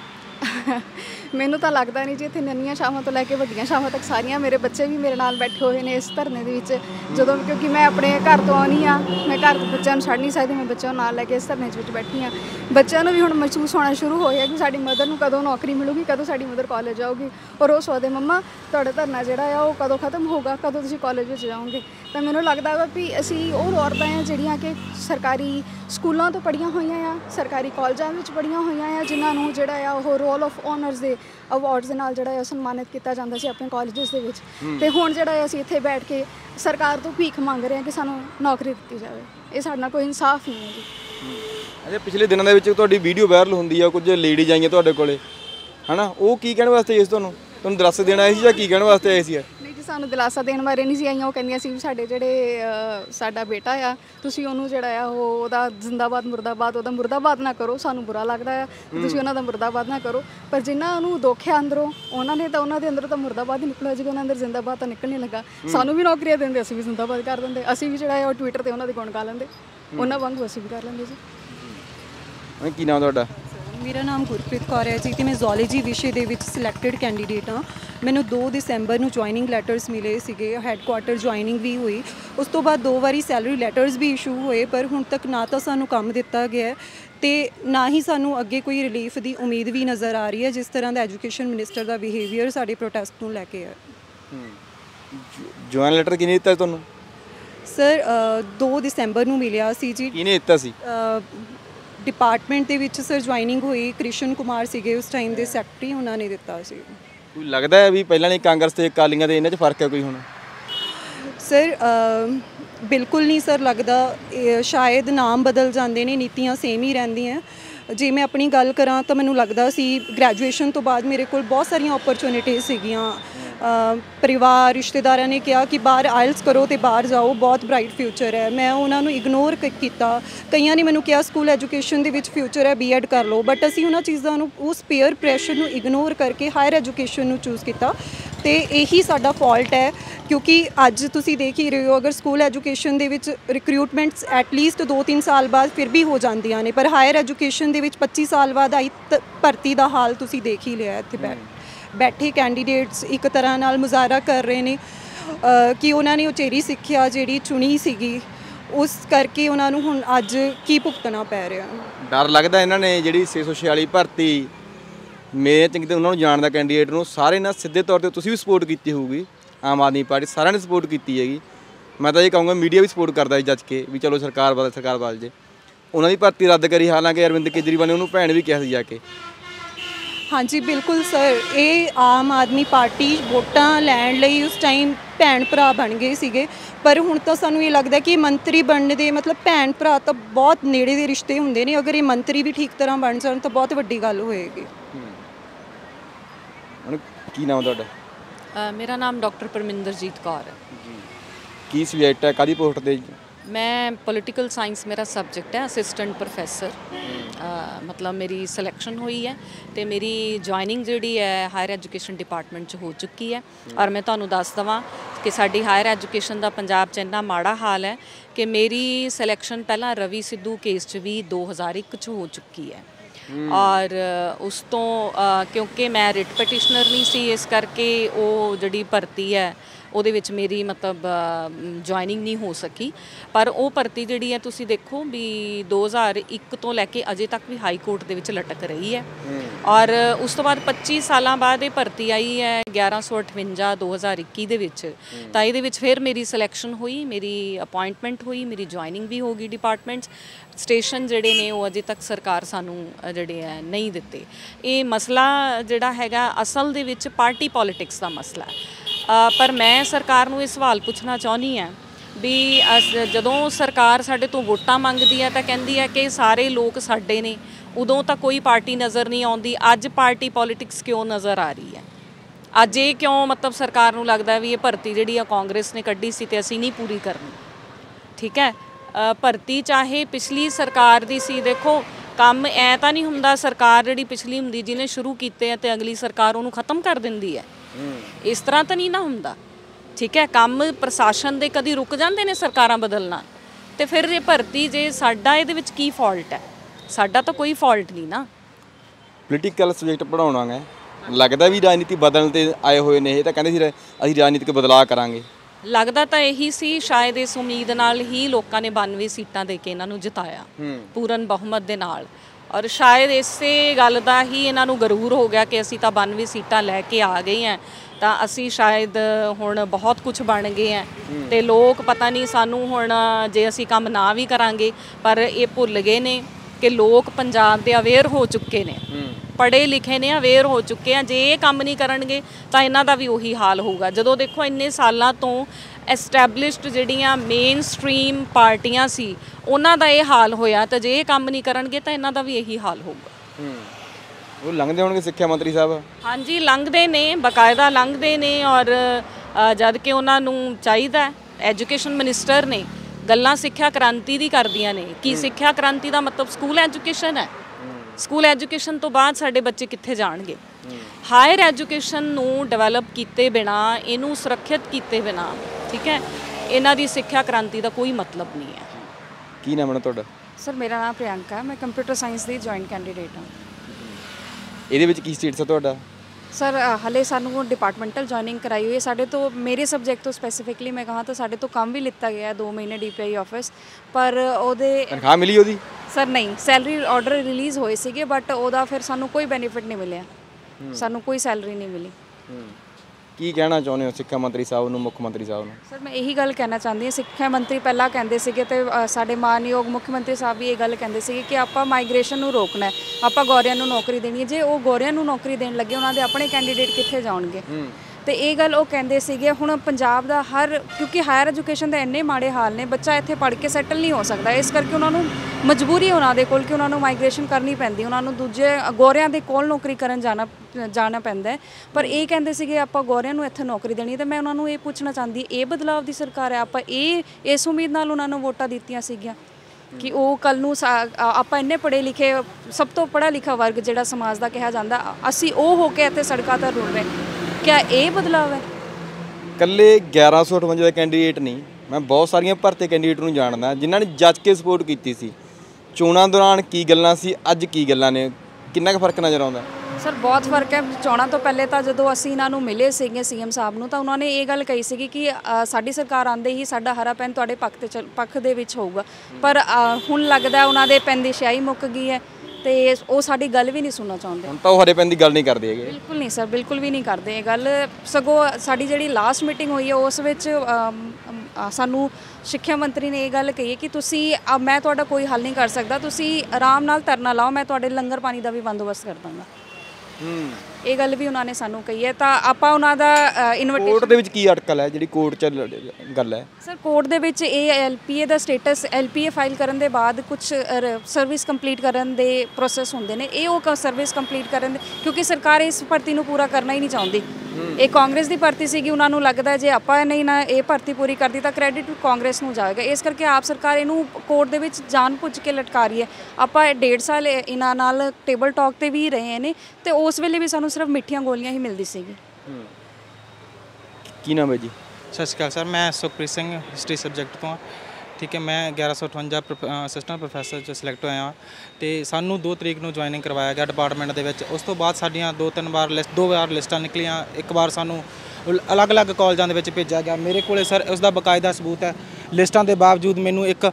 ਮੈਨੂੰ ਤਾਂ ਲੱਗਦਾ ਨਹੀਂ ਜੀ। ਇੱਥੇ ਨੰਨੀਆਂ ਛਾਵਾਂ ਤੋਂ ਲੈ ਕੇ ਵੱਡੀਆਂ ਛਾਵਾਂ ਤੱਕ ਸਾਰੀਆਂ ਮੇਰੇ ਬੱਚੇ ਵੀ ਮੇਰੇ ਨਾਲ ਬੈਠੇ ਹੋਏ ਨੇ ਇਸ ਧਰਨੇ ਦੇ ਵਿੱਚ। ਜਦੋਂ ਕਿਉਂਕਿ ਮੈਂ ਆਪਣੇ ਘਰ ਤੋਂ ਆਉਣੀ ਆ, ਮੈਂ ਘਰ ਬੱਚਿਆਂ ਨੂੰ ਛੱਡ ਨਹੀਂ ਸਕਦੀ, ਮੈਂ ਬੱਚਿਆਂ ਨੂੰ ਨਾਲ ਲੈ ਕੇ ਇਸ ਧਰਨੇ ਵਿੱਚ ਬੈਠੀ ਹਾਂ। ਬੱਚਿਆਂ ਨੂੰ ਵੀ ਹੁਣ ਮਹਿਸੂਸ ਹੋਣਾ ਸ਼ੁਰੂ ਹੋਇਆ ਕਿ ਸਾਡੀ ਮਦਰ ਨੂੰ ਕਦੋਂ ਨੌਕਰੀ ਮਿਲੂਗੀ, ਕਦੋਂ ਸਾਡੀ ਮਦਰ ਕਾਲਜ ਜਾਊਗੀ ਔਰ ਉਹ ਸੋਚਦੇ ਮੰਮਾ ਤੁਹਾਡਾ ਧਰਨਾ ਜਿਹੜਾ ਆ ਉਹ ਕਦੋਂ ਖਤਮ ਹੋਊਗਾ, ਕਦੋਂ ਤੁਸੀਂ ਕਾਲਜ ਵਿੱਚ ਜਾਓਗੇ। ਤਾਂ ਮੈਨੂੰ ਲੱਗਦਾ ਵਾ ਵੀ ਅਸੀਂ ਉਹ ਔਰਤਾਂ ਆ ਜਿਹੜੀਆਂ ਕਿ ਸਰਕਾਰੀ ਸਕੂਲਾਂ ਤੋਂ ਪੜ੍ਹੀਆਂ ਹੋਈਆਂ ਆ, ਸਰਕਾਰੀ ਕਾਲਜਾਂ ਵਿੱਚ ਪੜ੍ਹੀਆਂ ਹੋਈਆਂ ਆ, ਜਿਨ੍ਹਾਂ ਨੂੰ ਜਿਹੜਾ ਆ ਉਹ ਰੋਲ ਆਫ ਆਨਰਸ ਦੇ ਅਵਾਰਡਸ ਦੇ ਨਾਲ ਜਿਹੜਾ ਆ ਸਨਮਾਨਿਤ ਕੀਤਾ ਜਾਂਦਾ ਸੀ ਆਪਣੇ ਕਾਲਜਸ ਦੇ ਵਿੱਚ। ਤੇ ਹੁਣ ਜਿਹੜਾ ਅਸੀਂ ਇੱਥੇ ਬੈਠ ਕੇ ਸਰਕਾਰ ਤੋਂ ਭੀਖ ਮੰਗ ਰਹੇ ਹਾਂ ਕਿ ਸਾਨੂੰ ਨੌਕਰੀ ਦਿੱਤੀ ਜਾਵੇ। ਇਹ ਸਾਡੇ ਨਾਲ ਕੋਈ ਇਨਸਾਫ ਨਹੀਂ ਹੈ ਜੀ। ਅਜੇ ਪਿਛਲੇ ਦਿਨਾਂ ਦੇ ਵਿੱਚ ਤੁਹਾਡੀ ਵੀਡੀਓ ਵਾਇਰਲ ਹੁੰਦੀ ਆ, ਕੁਝ ਲੇਡੀਜ਼ ਆਈਆਂ ਤੁਹਾਡੇ ਕੋਲੇ, ਹਨਾ? ਉਹ ਕੀ ਕਹਿਣ ਵਾਸਤੇ ਇਸ ਤੁਹਾਨੂੰ ਤੁਹਾਨੂੰ ਦਰਸ ਦੇਣ ਆਏ ਸੀ ਜਾਂ ਕੀ ਕਹਿਣ ਵਾਸਤੇ ਆਏ ਸੀ? ਨਹੀਂ ਜੀ ਸਾਨੂੰ ਦਿਲਾਸਾ ਦੇਣ ਬਾਰੇ ਨਹੀਂ ਸੀ ਆਈਆਂ। ਉਹ ਕਹਿੰਦੀਆਂ ਸੀ ਵੀ ਸਾਡੇ ਜਿਹੜੇ ਅ, ਸਾਡਾ ਬੇਟਾ ਆ ਤੁਸੀਂ ਉਹਨੂੰ ਜਿਹੜਾ ਆ ਉਹ ਉਹਦਾ ਜ਼ਿੰਦਾਬਾਦ ਮੁਰਦਾਬਾਦ ਉਹਦਾ ਮੁਰਦਾਬਾਦ ਨਾ ਕਰੋ, ਸਾਨੂੰ ਬੁਰਾ ਲੱਗਦਾ ਆ ਤੇ ਤੁਸੀਂ ਉਹਨਾਂ ਦਾ ਮੁਰਦਾਬਾਦ ਨਾ ਕਰੋ। ਪਰ ਜਿਨ੍ਹਾਂ ਨੂੰ ਦੁੱਖ ਆ ਅੰਦਰੋਂ ਉਹਨਾਂ ਨੇ ਤਾਂ ਉਹਨਾਂ ਦੇ ਅੰਦਰ ਤਾਂ ਮੁਰਦਾਬਾਦ ਹੀ ਨਿਕਲਿਆ ਜੀ, ਉਹਨਾਂ ਅੰਦਰ ਜ਼ਿੰਦਾਬਾਦ ਤਾਂ ਨਿਕਲ ਨਹੀਂ ਲੱਗਾ। ਸਾਨੂੰ ਵੀ ਨੌਕਰੀਆਂ ਦਿੰਦੇ ਅਸੀਂ ਵੀ ਜ਼ਿੰਦਾਬਾਦ ਕਰ ਦਿੰਦੇ, ਅਸੀਂ ਵੀ ਜਿਹੜਾ ਆ ਉਹ ਟਵਿੱਟਰ ਤੇ ਉਹਨਾਂ ਦੇ ਗੁਣ ਗਾ ਲੈਂਦੇ, ਉਹਨਾਂ ਵਾਂਗੂ ਅਸੀਂ ਵੀ ਕਰ ਲੈਂਦੇ ਜੀ। ਕੀ ਨਾਮ ਤੁਹਾਡਾ? ਮੇਰਾ ਨਾਮ ਗੁਰਪ੍ਰੀਤ ਕੌਰ ਹੈ ਜੀ ਤੇ ਮੈਂ ਜ਼ੂਲੌਜੀ ਵਿਸ਼ੇ ਦੇ ਵਿੱਚ ਸਿਲੈਕਟਡ ਕੈਂਡੀਡੇਟ ਹਾਂ। ਮੈਨੂੰ ਦੋ ਦਸੰਬਰ ਨੂੰ ਜੁਆਇਨਿੰਗ ਲੈਟਰਸ ਮਿਲੇ ਸੀਗੇ, ਹੈੱਡਕੁਆਟਰ ਜੁਆਇਨਿੰਗ ਵੀ ਹੋਈ। ਉਸ ਤੋਂ ਬਾਅਦ ਦੋ ਵਾਰੀ ਸੈਲਰੀ ਲੈਟਰਸ ਵੀ ਇਸ਼ੂ ਹੋਏ, ਪਰ ਹੁਣ ਤੱਕ ਨਾ ਤਾਂ ਸਾਨੂੰ ਕੰਮ ਦਿੱਤਾ ਗਿਆ ਤੇ ਨਾ ਹੀ ਸਾਨੂੰ ਅੱਗੇ ਕੋਈ ਰਿਲੀਫ ਦੀ ਉਮੀਦ ਵੀ ਨਜ਼ਰ ਆ ਰਹੀ ਹੈ, ਜਿਸ ਤਰ੍ਹਾਂ ਦਾ ਐਜੂਕੇਸ਼ਨ ਮਿਨਿਸਟਰ ਦਾ ਬਿਹੇਵੀਅਰ ਸਾਡੇ ਪ੍ਰੋਟੈਸਟ ਨੂੰ ਲੈ ਕੇ ਹੈ। ਜੁਆਇਨ ਲੈਟਰ ਕਿਹਨੇ ਦਿੱਤਾ ਤੁਹਾਨੂੰ? ਸਰ ਦੋ ਦਸੰਬਰ ਨੂੰ ਮਿਲਿਆ ਸੀ ਜੀ। ਕਿਹਨੇ ਦਿੱਤਾ ਸੀ? ਡਿਪਾਰਟਮੈਂਟ ਦੇ ਵਿੱਚ ਸਰ ਜੁਆਇਨਿੰਗ ਹੋਈ, ਕ੍ਰਿਸ਼ਨ ਕੁਮਾਰ ਸੀਗੇ ਉਸ ਟਾਈਮ ਦੇ ਸੈਕਟਰੀ, ਉਹਨਾਂ ਨੇ ਦਿੱਤਾ ਸੀ। ਕੋਈ ਲੱਗਦਾ ਹੈ ਵੀ ਪਹਿਲਾਂ ਨਹੀਂ ਕਾਂਗਰਸ ਤੇ ਅਕਾਲੀਆਂ ਦੇ ਇਹਨਾਂ 'ਚ ਫਰਕ ਹੈ ਕੋਈ ਹੁਣ? ਸਰ ਬਿਲਕੁਲ ਨਹੀਂ ਸਰ ਲੱਗਦਾ, ਸ਼ਾਇਦ ਨਾਮ ਬਦਲ ਜਾਂਦੇ ਨੇ, ਨੀਤੀਆਂ ਸੇਮ ਹੀ ਰਹਿੰਦੀਆਂ। ਜੇ ਮੈਂ ਆਪਣੀ ਗੱਲ ਕਰਾਂ ਤਾਂ ਮੈਨੂੰ ਲੱਗਦਾ ਸੀ ਗ੍ਰੈਜੂਏਸ਼ਨ ਤੋਂ ਬਾਅਦ ਮੇਰੇ ਕੋਲ ਬਹੁਤ ਸਾਰੀਆਂ ਓਪਰਚੁਨਿਟੀਜ਼ ਸੀਗੀਆਂ। ਪਰਿਵਾਰ ਰਿਸ਼ਤੇਦਾਰਾਂ ਨੇ ਕਿਹਾ ਕਿ ਬਾਹਰ ਆਇਲਸ ਕਰੋ ਅਤੇ ਬਾਹਰ ਜਾਓ, ਬਹੁਤ ਬ੍ਰਾਈਟ ਫਿਊਚਰ ਹੈ। ਮੈਂ ਉਹਨਾਂ ਨੂੰ ਇਗਨੋਰ ਕੀਤਾ। ਕਈਆਂ ਨੇ ਮੈਨੂੰ ਕਿਹਾ ਸਕੂਲ ਐਜੂਕੇਸ਼ਨ ਦੇ ਵਿੱਚ ਫਿਊਚਰ ਹੈ, ਬੀ ਐਡ ਕਰ ਲਓ, ਬਟ ਅਸੀਂ ਉਹਨਾਂ ਚੀਜ਼ਾਂ ਨੂੰ, ਉਸ ਪੀਅਰ ਪ੍ਰੈਸ਼ਰ ਨੂੰ ਇਗਨੋਰ ਕਰਕੇ ਹਾਇਰ ਐਜੂਕੇਸ਼ਨ ਨੂੰ ਚੂਜ਼ ਕੀਤਾ ਅਤੇ ਇਹੀ ਸਾਡਾ ਫਾਲਟ ਹੈ। ਕਿਉਂਕਿ ਅੱਜ ਤੁਸੀਂ ਦੇਖ ਹੀ ਰਹੇ ਹੋ, ਅਗਰ ਸਕੂਲ ਐਜੂਕੇਸ਼ਨ ਦੇ ਵਿੱਚ ਰਿਕਰੂਟਮੈਂਟਸ ਐਟਲੀਸਟ ਦੋ ਤਿੰਨ ਸਾਲ ਬਾਅਦ ਫਿਰ ਵੀ ਹੋ ਜਾਂਦੀਆਂ ਨੇ, ਪਰ ਹਾਇਰ ਐਜੂਕੇਸ਼ਨ ਦੇ ਵਿੱਚ ਪੱਚੀ ਸਾਲ ਬਾਅਦ ਆਈ ਭਰਤੀ ਦਾ ਹਾਲ ਤੁਸੀਂ ਦੇਖ ਹੀ ਲਿਆ। ਇੱਥੇ ਬੈਠ ਬੈਠੇ ਕੈਂਡੀਡੇਟਸ ਇੱਕ ਤਰ੍ਹਾਂ ਨਾਲ ਮੁਜ਼ਾਹਰਾ ਕਰ ਰਹੇ ਨੇ ਕਿ ਉਹਨਾਂ ਨੇ ਉਚੇਰੀ ਸਿੱਖਿਆ ਜਿਹੜੀ ਚੁਣੀ ਸੀਗੀ, ਉਸ ਕਰਕੇ ਉਹਨਾਂ ਨੂੰ ਹੁਣ ਅੱਜ ਕੀ ਭੁਗਤਣਾ ਪੈ ਰਿਹਾ। ਡਰ ਲੱਗਦਾ ਇਹਨਾਂ ਨੇ ਜਿਹੜੀ ਛੇ ਸੌ ਛਿਆਲੀ ਭਰਤੀ, ਮੇਰੇ ਚੰਗੀ ਤੇ ਉਹਨਾਂ ਨੂੰ ਜਾਣਦਾ ਕੈਂਡੀਡੇਟ ਨੂੰ, ਸਾਰੇ ਨਾਲ ਸਿੱਧੇ ਤੌਰ ਤੇ ਤੁਸੀਂ ਵੀ ਸਪੋਰਟ ਕੀਤੀ ਹੋਊਗੀ, ਆਮ ਆਦਮੀ ਪਾਰਟੀ ਸਾਰਿਆਂ ਨੇ ਸਪੋਰਟ ਕੀਤੀ ਹੈਗੀ। ਮੈਂ ਤਾਂ ਇਹ ਕਹੂੰਗਾ ਮੀਡੀਆ ਵੀ ਸਪੋਰਟ ਕਰਦਾ ਜੀ ਜੱਜ ਕੇ ਵੀ ਚਲੋ ਸਰਕਾਰ ਬਦਲ ਸਰਕਾਰ ਬਦਲ ਜੇ। ਉਹਨਾਂ ਦੀ ਭਰਤੀ ਰੱਦ ਕਰੀ, ਹਾਲਾਂਕਿ ਅਰਵਿੰਦ ਕੇਜਰੀਵਾਲ ਨੇ ਉਹਨੂੰ ਭੈਣ ਵੀ ਕਿਹਾ ਸੀ ਜਾ ਕੇ। ਹਾਂਜੀ ਬਿਲਕੁਲ ਸਰ, ਇਹ ਆਮ ਆਦਮੀ ਪਾਰਟੀ ਵੋਟਾਂ ਲੈਣ ਲਈ ਉਸ ਟਾਈਮ ਭੈਣ ਭਰਾ ਬਣ ਗਏ ਸੀਗੇ, ਪਰ ਹੁਣ ਤਾਂ ਸਾਨੂੰ ਇਹ ਲੱਗਦਾ ਕਿ ਮੰਤਰੀ ਬਣਨ ਦੇ ਮਤਲਬ ਭੈਣ ਭਰਾ ਤਾਂ ਬਹੁਤ ਨੇੜੇ ਦੇ ਰਿਸ਼ਤੇ ਹੁੰਦੇ ਨੇ। ਅਗਰ ਇਹ ਮੰਤਰੀ ਵੀ ਠੀਕ ਤਰ੍ਹਾਂ ਬਣ ਜਾਣ ਤਾਂ ਬਹੁਤ ਵੱਡੀ ਗੱਲ ਹੋਏਗੀ। ਕੀ ਨਾਮ ਤੁਹਾਡਾ? ਮੇਰਾ ਨਾਮ ਡਾਕਟਰ ਪਰਮਿੰਦਰਜੀਤ ਕੌਰ ਹੈ ਜੀ। ਕੀ ਸਬਜੈਕਟ ਹੈ, ਕਾਹਦੀ ਪੋਸਟ ਤੇ? ਮੈਂ ਪੋਲੀਟੀਕਲ ਸਾਇੰਸ ਮੇਰਾ ਸਬਜੈਕਟ ਹੈ, ਅਸਿਸਟੈਂਟ ਪ੍ਰੋਫੈਸਰ। ਮਤਲਬ ਮੇਰੀ ਸਿਲੈਕਸ਼ਨ ਹੋਈ ਹੈ ਅਤੇ ਮੇਰੀ ਜੁਆਇਨਿੰਗ ਜਿਹੜੀ ਹੈ ਹਾਇਰ ਐਜੂਕੇਸ਼ਨ ਡਿਪਾਰਟਮੈਂਟ 'ਚ ਹੋ ਚੁੱਕੀ ਹੈ। ਔਰ ਮੈਂ ਤੁਹਾਨੂੰ ਦੱਸ ਦੇਵਾਂ ਕਿ ਸਾਡੀ ਹਾਇਰ ਐਜੂਕੇਸ਼ਨ ਦਾ ਪੰਜਾਬ 'ਚ ਇੰਨਾ ਮਾੜਾ ਹਾਲ ਹੈ ਕਿ ਮੇਰੀ ਸਿਲੈਕਸ਼ਨ ਪਹਿਲਾਂ ਰਵੀ ਸਿੱਧੂ ਕੇਸ 'ਚ ਵੀ ਦੋ ਹਜ਼ਾਰ ਇੱਕ 'ਚ ਹੋ ਚੁੱਕੀ ਹੈ। ਔਰ ਉਸ ਤੋਂ ਕਿਉਂਕਿ ਮੈਂ ਰਿਟ ਪਟੀਸ਼ਨਰ ਨਹੀਂ ਸੀ, ਇਸ ਕਰਕੇ ਉਹ ਜਿਹੜੀ ਭਰਤੀ ਹੈ ਉਹਦੇ ਵਿੱਚ ਮੇਰੀ ਮਤਲਬ ਜੁਆਇਨਿੰਗ ਨਹੀਂ ਹੋ ਸਕੀ। ਪਰ ਉਹ ਭਰਤੀ ਜਿਹੜੀ ਹੈ ਤੁਸੀਂ ਦੇਖੋ ਵੀ ਦੋ ਹਜ਼ਾਰ ਇੱਕ ਤੋਂ ਲੈ ਕੇ ਅਜੇ ਤੱਕ ਵੀ ਹਾਈ ਕੋਰਟ ਦੇ ਵਿੱਚ ਲਟਕ ਰਹੀ ਹੈ। ਔਰ ਉਸ ਤੋਂ ਬਾਅਦ ਪੱਚੀ ਸਾਲਾਂ ਬਾਅਦ ਇਹ ਭਰਤੀ ਆਈ ਹੈ ਗਿਆਰਾਂ ਸੌ ਅਠਵੰਜਾ ਦੋ ਹਜ਼ਾਰ ਇੱਕੀ ਦੇ ਵਿੱਚ, ਤਾਂ ਇਹਦੇ ਵਿੱਚ ਫਿਰ ਮੇਰੀ ਸਿਲੈਕਸ਼ਨ ਹੋਈ, ਮੇਰੀ ਅਪਾਇੰਟਮੈਂਟ ਹੋਈ, ਮੇਰੀ ਜੁਆਇਨਿੰਗ ਵੀ ਹੋ ਗਈ ਡਿਪਾਰਟਮੈਂਟਸ। ਸਟੇਸ਼ਨ ਜਿਹੜੇ ਨੇ ਉਹ ਅਜੇ ਤੱਕ ਸਰਕਾਰ ਸਾਨੂੰ ਜਿਹੜੇ ਹੈ ਨਹੀਂ ਦਿੱਤੇ। ਇਹ ਮਸਲਾ ਜਿਹੜਾ ਹੈਗਾ ਅਸਲ ਦੇ ਵਿੱਚ ਪਾਰਟੀ ਪੋਲੀਟਿਕਸ ਦਾ ਮਸਲਾ ਹੈ। ਪਰ ਮੈਂ ਸਰਕਾਰ ਨੂੰ ਇਹ ਸਵਾਲ ਪੁੱਛਣਾ ਚਾਹੁੰਦੀ ਹਾਂ ਵੀ ਜਦੋਂ ਸਰਕਾਰ ਸਾਡੇ ਤੋਂ ਵੋਟਾਂ ਮੰਗਦੀ ਹੈ ਤਾਂ ਕਹਿੰਦੀ ਹੈ ਕਿ ਸਾਰੇ ਲੋਕ ਸਾਡੇ ਨੇ, ਉਦੋਂ ਤਾਂ ਕੋਈ ਪਾਰਟੀ ਨਜ਼ਰ ਨਹੀਂ ਆਉਂਦੀ। ਅੱਜ ਪਾਰਟੀ ਪੋਲੀਟਿਕਸ ਕਿਉਂ ਨਜ਼ਰ ਆ ਰਹੀ ਹੈ? ਅੱਜ ਇਹ ਕਿਉਂ ਮਤਲਬ ਸਰਕਾਰ ਨੂੰ ਲੱਗਦਾ ਵੀ ਇਹ ਭਰਤੀ ਜਿਹੜੀ ਆ ਕਾਂਗਰਸ ਨੇ ਕੱਢੀ ਸੀ ਤੇ ਅਸੀਂ ਨਹੀਂ ਪੂਰੀ ਕਰਨੀ? ਠੀਕ ਹੈ, ਭਰਤੀ ਚਾਹੇ ਪਿਛਲੀ ਸਰਕਾਰ ਦੀ ਸੀ, ਦੇਖੋ ਕੰਮ ਐ ਤਾਂ ਨਹੀਂ ਹੁੰਦਾ ਸਰਕਾਰ ਜਿਹੜੀ ਪਿਛਲੀ ਹੁੰਦੀ ਜਿਹਨੇ ਸ਼ੁਰੂ ਕੀਤੇ ਆ ਤੇ ਅਗਲੀ ਸਰਕਾਰ ਉਹਨੂੰ ਖਤਮ ਕਰ ਦਿੰਦੀ ਹੈ, ਇਸ ਤਰ੍ਹਾਂ ਤਾਂ ਨਹੀਂ ਨਾ ਹੁੰਦਾ। ਠੀਕ ਹੈ, ਕੰਮ ਪ੍ਰਸ਼ਾਸਨ ਦੇ ਕਦੀ ਰੁਕ ਜਾਂਦੇ ਨੇ ਸਰਕਾਰਾਂ ਬਦਲਣਾ, ਤੇ ਫਿਰ ਇਹ ਭਰਤੀ ਜੇ ਸਾਡਾ ਇਹਦੇ ਵਿੱਚ ਕੀ ਫਾਲਟ ਹੈ? ਸਾਡਾ ਤਾਂ ਕੋਈ ਫਾਲਟ ਨਹੀਂ ਨਾ। ਪੋਲੀਟੀਕਲ ਸਬਜੈਕਟ ਪੜ੍ਹਾਉਣਾ ਹੈ, ਲੱਗਦਾ ਵੀ ਰਾਜਨੀਤੀ ਬਦਲਣ ਤੇ ਆਏ ਹੋਏ ਨੇ ਇਹ, ਤਾਂ ਕਹਿੰਦੇ ਸੀ ਅਸੀਂ ਰਾਜਨੀਤਿਕ ਬਦਲਾਅ ਕਰਾਂਗੇ। ਲੱਗਦਾ ਤਾਂ ਇਹੀ ਸੀ, ਸ਼ਾਇਦ ਇਸ ਉਮੀਦ ਨਾਲ ਹੀ ਲੋਕਾਂ ਨੇ ਬਾਨਵੇਂ ਸੀਟਾਂ ਦੇ ਕੇ ਇਹਨਾਂ ਨੂੰ ਜਿਤਾਇਆ ਪੂਰਨ ਬਹੁਮਤ ਦੇ ਨਾਲ। ਔਰ ਸ਼ਾਇਦ ਇਸੇ ਗੱਲ ਦਾ ਹੀ ਇਹਨਾਂ ਨੂੰ ਗਰੂਰ ਹੋ ਗਿਆ ਕਿ ਅਸੀਂ ਤਾਂ ਬਾਨਵੇਂ ਸੀਟਾਂ ਲੈ ਕੇ ਆ ਗਏ ਹਾਂ, ਤਾਂ ਅਸੀਂ ਸ਼ਾਇਦ ਹੁਣ ਬਹੁਤ ਕੁਝ ਬਣ ਗਏ ਹਾਂ ਤੇ ਲੋਕ ਪਤਾ ਨਹੀਂ ਸਾਨੂੰ ਹੁਣ ਜੇ ਅਸੀਂ ਕੰਮ ਨਾ ਵੀ ਕਰਾਂਗੇ। ਪਰ ਇਹ ਭੁੱਲ ਗਏ ਨੇ ਕਿ ਲੋਕ ਪੰਜਾਬ ਦੇ ਅਵੇਅਰ ਹੋ ਚੁੱਕੇ ਨੇ, ਪੜ੍ਹੇ ਲਿਖੇ ਨੇ, ਅਵੇਅਰ ਹੋ ਚੁੱਕੇ ਆ। ਜੇ ਇਹ ਕੰਮ ਨਹੀਂ ਕਰਨਗੇ ਤਾਂ ਇਹਨਾਂ ਦਾ ਵੀ ਉਹੀ ਹਾਲ ਹੋਊਗਾ। ਜਦੋਂ ਦੇਖੋ ਇੰਨੇ ਸਾਲਾਂ ਤੋਂ ਐਸਟੈਬਲਿਸ਼ਡ ਜਿਹੜੀਆਂ ਮੇਨ ਸਟਰੀਮ ਪਾਰਟੀਆਂ ਸੀ ਉਹਨਾਂ ਦਾ ਇਹ ਹਾਲ ਹੋਇਆ, ਤਾਂ ਜੇ ਇਹ ਕੰਮ ਨਹੀਂ ਕਰਨਗੇ ਤਾਂ ਇਹਨਾਂ ਦਾ ਵੀ ਇਹੀ ਹਾਲ ਹੋਊਗਾ। ਉਹ ਲੰਘਦੇ ਹੋਣਗੇ ਸਿੱਖਿਆ ਮੰਤਰੀ ਸਾਹਿਬ? ਹਾਂਜੀ ਲੰਘਦੇ ਨੇ, ਬਕਾਇਦਾ ਲੰਘਦੇ ਨੇ। ਔਰ ਜਦ ਕਿ ਉਹਨਾਂ ਨੂੰ ਚਾਹੀਦਾ, ਐਜੂਕੇਸ਼ਨ ਮਿਨਿਸਟਰ ਨੇ ਗੱਲਾਂ ਸਿੱਖਿਆ ਕ੍ਰਾਂਤੀ ਦੀ ਕਰਦੀਆਂ ਨੇ ਕਿ ਸਿੱਖਿਆ ਕ੍ਰਾਂਤੀ ਦਾ ਮਤਲਬ ਸਕੂਲ ਐਜੂਕੇਸ਼ਨ ਹੈ। ਸਕੂਲ ਐਜੂਕੇਸ਼ਨ ਤੋਂ ਬਾਅਦ ਸਾਡੇ ਬੱਚੇ ਕਿੱਥੇ ਜਾਣਗੇ? ਹਾਇਰ ਐਜੂਕੇਸ਼ਨ ਨੂੰ ਡਿਵੈਲਪ ਕੀਤੇ ਬਿਨਾ, ਇਹਨੂੰ ਸੁਰੱਖਿਅਤ ਕੀਤੇ ਬਿਨਾ, ਠੀਕ ਹੈ, ਇਹਨਾਂ ਦੀ ਸਿੱਖਿਆ ਕ੍ਰਾਂਤੀ ਦਾ ਕੋਈ ਮਤਲਬ ਨਹੀਂ ਹੈ। ਕੀ ਨਾਮ ਹੈ ਤੁਹਾਡਾ? ਸਰ ਮੇਰਾ ਨਾਮ ਪ੍ਰਿਯੰਕਾ ਹੈ, ਮੈਂ ਕੰਪਿਊਟਰ ਸਾਇੰਸ ਦੀ ਜੁਆਇੰਟ ਕੈਂਡੀਡੇਟ ਹਾਂ। ਇਹਦੇ ਵਿੱਚ ਕੀ ਸਟੇਟਸ ਹੈ ਤੁਹਾਡਾ? ਸਰ ਹਲੇ ਸਾਨੂੰ ਡਿਪਾਰਟਮੈਂਟਲ ਜੁਆਇਨਿੰਗ ਕਰਾਈ ਹੋਈ ਹੈ। ਸਾਡੇ ਤੋਂ ਮੇਰੇ ਸਬਜੈਕਟ ਤੋਂ ਸਪੈਸੀਫਿਕਲੀ ਮੈਂ ਕਹਾਂ ਤਾਂ ਸਾਡੇ ਤੋਂ ਕੰਮ ਵੀ ਲਿੱਤਾ ਗਿਆ ਦੋ ਮਹੀਨੇ ਡੀ ਪੀ ਆਈ ਆਫਿਸ, ਪਰ ਉਹਦੇ ਤਨਖਾਹ ਮਿਲੀ ਉਹਦੀ? ਸਰ ਨਹੀਂ, ਸੈਲਰੀ ਆਰਡਰ ਰਿਲੀਜ਼ ਹੋਏ ਸੀਗੇ ਬਟ ਉਹਦਾ ਫਿਰ ਸਾਨੂੰ ਕੋਈ ਬੈਨੀਫਿਟ ਨਹੀਂ ਮਿਲਿਆ, ਸਾਨੂੰ ਕੋਈ ਸੈਲਰੀ ਨਹੀਂ ਮਿਲੀ। ਕੀ ਕਹਿਣਾ ਚਾਹੁੰਦੇ ਹੋ ਸਿੱਖਿਆ ਮੰਤਰੀ ਸਾਹਿਬ ਨੂੰ, ਮੁੱਖ ਮੰਤਰੀ ਸਾਹਿਬ ਨੂੰ? ਸਰ ਮੈਂ ਇਹੀ ਗੱਲ ਕਹਿਣਾ ਚਾਹੁੰਦੀ ਹਾਂ, ਸਿੱਖਿਆ ਮੰਤਰੀ ਪਹਿਲਾਂ ਕਹਿੰਦੇ ਸੀਗੇ ਤੇ ਸਾਡੇ ਮਾਨਯੋਗ ਮੁੱਖ ਮੰਤਰੀ ਸਾਹਿਬ ਵੀ ਇਹ ਗੱਲ ਕਹਿੰਦੇ ਸੀਗੇ ਕਿ ਆਪਾਂ ਮਾਈਗ੍ਰੇਸ਼ਨ ਨੂੰ ਰੋਕਣਾ ਹੈ, ਆਪਾਂ ਗੋਰਿਆਂ ਨੂੰ ਨੌਕਰੀ ਦੇਣੀ ਹੈ। ਜੇ ਉਹ ਗੋਰਿਆਂ ਨੂੰ ਨੌਕਰੀ ਦੇਣ ਲੱਗੇ, ਉਹਨਾਂ ਦੇ ਆਪਣੇ ਕੈਂਡੀਡੇਟ ਕਿੱਥੇ ਜਾਣਗੇ? ਤੇ ਇਹ ਗੱਲ ਉਹ ਕਹਿੰਦੇ ਸੀਗੇ। ਹੁਣ ਪੰਜਾਬ ਦਾ ਹਰ, ਕਿਉਂਕਿ ਹਾਇਰ ਐਜੂਕੇਸ਼ਨ ਦੇ ਇੰਨੇ ਮਾੜੇ ਹਾਲ ਨੇ, ਬੱਚਾ ਇੱਥੇ ਪੜ੍ਹ ਕੇ ਸੈਟਲ ਨਹੀਂ ਹੋ ਸਕਦਾ, ਇਸ ਕਰਕੇ ਉਹਨਾਂ ਨੂੰ ਮਜਬੂਰੀ ਉਹਨਾਂ ਦੇ ਕੋਲ ਕਿ ਉਹਨਾਂ ਨੂੰ ਮਾਈਗ੍ਰੇਸ਼ਨ ਕਰਨੀ ਪੈਂਦੀ, ਉਹਨਾਂ ਨੂੰ ਦੂਜੇ ਗੋਰਿਆਂ ਦੇ ਕੋਲ ਨੌਕਰੀ ਕਰਨ ਜਾਣਾ ਜਾਣਾ ਪੈਂਦਾ। ਪਰ ਇਹ ਕਹਿੰਦੇ ਸੀਗੇ ਆਪਾਂ ਗੋਰਿਆਂ ਨੂੰ ਇੱਥੇ ਨੌਕਰੀ ਦੇਣੀ। ਤੇ ਮੈਂ ਉਹਨਾਂ ਨੂੰ ਇਹ ਪੁੱਛਣਾ ਚਾਹੁੰਦੀ, ਇਹ ਬਦਲਾਵ ਦੀ ਸਰਕਾਰ ਹੈ? ਆਪਾਂ ਇਹ ਇਸ ਉਮੀਦ ਨਾਲ ਉਹਨਾਂ ਨੂੰ ਵੋਟਾਂ ਦਿੱਤੀਆਂ ਸੀਗੀਆਂ ਕਿ ਉਹ ਕੱਲ੍ਹ ਨੂੰ ਆਪਾਂ ਇੰਨੇ ਪੜ੍ਹੇ ਲਿਖੇ, ਸਭ ਤੋਂ ਪੜ੍ਹਾ ਲਿਖਾ ਵਰਗ ਜਿਹੜਾ ਸਮਾਜ ਦਾ ਕਿਹਾ ਜਾਂਦਾ, ਅਸੀਂ ਉਹ ਹੋ ਕੇ ਇੱਥੇ ਸੜਕਾਂ 'ਤੇ ਰੁਲ ਰਹੇ। ਕਿਆ ਇਹ ਬਦਲਾਵ ਹੈ? ਇਕੱਲੇ ਗਿਆਰਾਂ ਸੌ ਅਠਵੰਜਾ ਦੇ ਕੈਂਡੀਡੇਟ ਨਹੀਂ, ਮੈਂ ਬਹੁਤ ਸਾਰੀਆਂ ਭਰਤੀ ਕੈਂਡੀਡੇਟ ਨੂੰ ਜਾਣਦਾ ਜਿਨ੍ਹਾਂ ਨੇ ਜੱਜ ਕੇ ਸਪੋਰਟ ਕੀਤੀ ਸੀ। ਚੋਣਾਂ ਦੌਰਾਨ ਕੀ ਗੱਲਾਂ ਸੀ, ਅੱਜ ਕੀ ਗੱਲਾਂ ਨੇ, ਕਿੰਨਾ ਕੁ ਫਰਕ ਨਜ਼ਰ ਆਉਂਦਾ? ਸਰ ਬਹੁਤ ਫਰਕ ਹੈ। ਚੋਣਾਂ ਤੋਂ ਪਹਿਲੇ ਤਾਂ ਜਦੋਂ ਅਸੀਂ ਇਹਨਾਂ ਨੂੰ ਮਿਲੇ ਸੀਗੇ ਸੀ ਐਮ ਸਾਹਿਬ ਨੂੰ, ਤਾਂ ਉਹਨਾਂ ਨੇ ਇਹ ਗੱਲ ਕਹੀ ਸੀਗੀ ਕਿ ਸਾਡੀ ਸਰਕਾਰ ਆਉਂਦੇ ਹੀ ਸਾਡਾ ਹਰਾ ਪੈਨ ਤੁਹਾਡੇ ਪੱਖ ਤੇ ਚੱਲ ਪੱਖ ਦੇ ਵਿੱਚ ਹੋਊਗਾ। ਪਰ ਹੁਣ ਲੱਗਦਾ ਉਹਨਾਂ ਦੇ ਪੈਨ ਦੀ ਸਿਆਹੀ ਮੁੱਕ ਗਈ ਹੈ ਤੇ ਉਹ ਸਾਡੀ ਗੱਲ ਵੀ ਨਹੀਂ ਸੁਣਨਾ ਚਾਹੁੰਦੇ। ਹੁਣ ਤਾਂ ਉਹ ਹਰੇ ਪੈਨ ਦੀ ਗੱਲ ਨਹੀਂ ਕਰਦੇ ਹੈਗੇ। ਬਿਲਕੁਲ ਨਹੀਂ ਸਰ, ਬਿਲਕੁਲ ਵੀ ਨਹੀਂ ਕਰਦੇ ਇਹ ਗੱਲ। ਸਗੋਂ ਸਾਡੀ ਜਿਹੜੀ ਲਾਸਟ ਮੀਟਿੰਗ ਹੋਈ ਹੈ ਉਸ ਵਿੱਚ ਸਾਨੂੰ ਸਿੱਖਿਆ ਮੰਤਰੀ ਨੇ ਇਹ ਗੱਲ ਕਹੀ ਹੈ ਕਿ ਤੁਸੀਂ, ਮੈਂ ਤੁਹਾਡਾ ਕੋਈ ਹੱਲ ਨਹੀਂ ਕਰ ਸਕਦਾ, ਤੁਸੀਂ ਆਰਾਮ ਨਾਲ ਧਰਨਾ ਲਾਓ, ਮੈਂ ਤੁਹਾਡੇ ਲੰਗਰ ਪਾਣੀ ਦਾ ਵੀ ਬੰਦੋਬਸਤ ਕਰ ਦਾਂਗਾ। ਇਹ ਗੱਲ ਵੀ ਉਹਨਾਂ ਨੇ ਸਾਨੂੰ ਕਹੀ ਹੈ। ਤਾਂ ਆਪਾਂ ਉਹਨਾਂ ਦਾ ਇਨਵੀਟੇਸ਼ਨ, ਕੋਰਟ ਦੇ ਵਿੱਚ ਕੀ ਅਟਕਲ ਹੈ ਜਿਹੜੀ ਕੋਰਟ 'ਚ ਗੱਲ ਹੈ? ਸਰ ਕੋਰਟ ਦੇ ਵਿੱਚ ਇਹ ਐਲ ਪੀ ਏ ਦਾ status, L P A file ਕਰਨ ਦੇ ਬਾਅਦ ਕੁਝ ਸਰਵਿਸ ਕੰਪਲੀਟ ਕਰਨ ਦੇ ਪ੍ਰੋਸੈਸ ਹੁੰਦੇ ਨੇ, ਇਹ ਉਹ ਸਰਵਿਸ ਕੰਪਲੀਟ ਕਰਨ ਦੇ, ਕਿਉਂਕਿ ਸਰਕਾਰ ਇਸ ਭਰਤੀ ਨੂੰ ਪੂਰਾ ਕਰਨਾ ਹੀ ਨਹੀਂ ਚਾਹੁੰਦੀ। ਇਹ ਕਾਂਗਰਸ ਦੀ ਭਰਤੀ ਸੀਗੀ, ਉਹਨਾਂ ਨੂੰ ਲੱਗਦਾ ਜੇ ਆਪਾਂ ਨਹੀਂ ਨਾ ਇਹ ਭਰਤੀ ਪੂਰੀ ਕਰਦੀ ਤਾਂ ਕ੍ਰੈਡਿਟ ਕਾਂਗਰਸ ਨੂੰ ਜਾਏਗਾ, ਇਸ ਕਰਕੇ ਆਪ ਸਰਕਾਰ ਇਹਨੂੰ ਕੋਰਟ ਦੇ ਵਿੱਚ ਜਾਣ ਪੁੱਛ ਕੇ ਲਟਕਾ ਰਹੀ ਹੈ। ਆਪਾਂ ਡੇਢ ਸਾਲ ਇਹਨਾਂ ਨਾਲ ਟੇਬਲ ਟਾਕ ਤੇ ਵੀ ਰਹੇ ਨੇ ਤੇ ਉਸ ਵੇਲੇ ਵੀ ਸਾਨੂੰ ਸਿਰਫ ਮਿੱਠੀਆਂ ਗੋਲੀਆਂ ਹੀ ਮਿਲਦੀ ਸੀਗੀ। ਕੀ ਨਾਮ ਹੈ ਜੀ? ਸਤਿ ਸ਼੍ਰੀ ਅਕਾਲ ਸਰ, ਮੈਂ ਸੁਖਪ੍ਰੀਤ ਸਿੰਘ ਹਿਸਟਰੀ ਸਬਜੈਕਟ ਤੋਂ ਹਾਂ। ਠੀਕ ਹੈ, ਮੈਂ ਗਿਆਰਾਂ ਸੌ ਅਠਵੰਜਾ ਅਸਿਸਟੈਂਟ ਪ੍ਰੋਫੈਸਰ 'ਚ ਸਿਲੈਕਟ ਹੋਇਆ ਹਾਂ ਅਤੇ ਸਾਨੂੰ ਦੋ ਤਰੀਕ ਨੂੰ ਜੁਆਇਨਿੰਗ ਕਰਵਾਇਆ ਗਿਆ ਡਿਪਾਰਟਮੈਂਟ ਦੇ ਵਿੱਚ। ਉਸ ਤੋਂ ਬਾਅਦ ਸਾਡੀਆਂ ਦੋ ਤਿੰਨ ਵਾਰ ਲਿਸਟ ਦੋ ਵਾਰ ਲਿਸਟਾਂ ਨਿਕਲੀਆਂ, ਇੱਕ ਵਾਰ ਸਾਨੂੰ ਅਲੱਗ-ਅਲੱਗ ਕਾਲਜਾਂ ਦੇ ਵਿੱਚ ਭੇਜਿਆ ਗਿਆ। ਮੇਰੇ ਕੋਲ ਸਰ ਉਸ ਦਾ ਬਕਾਇਦਾ ਸਬੂਤ ਹੈ। ਲਿਸਟਾਂ ਦੇ ਬਾਵਜੂਦ ਮੈਨੂੰ ਇੱਕ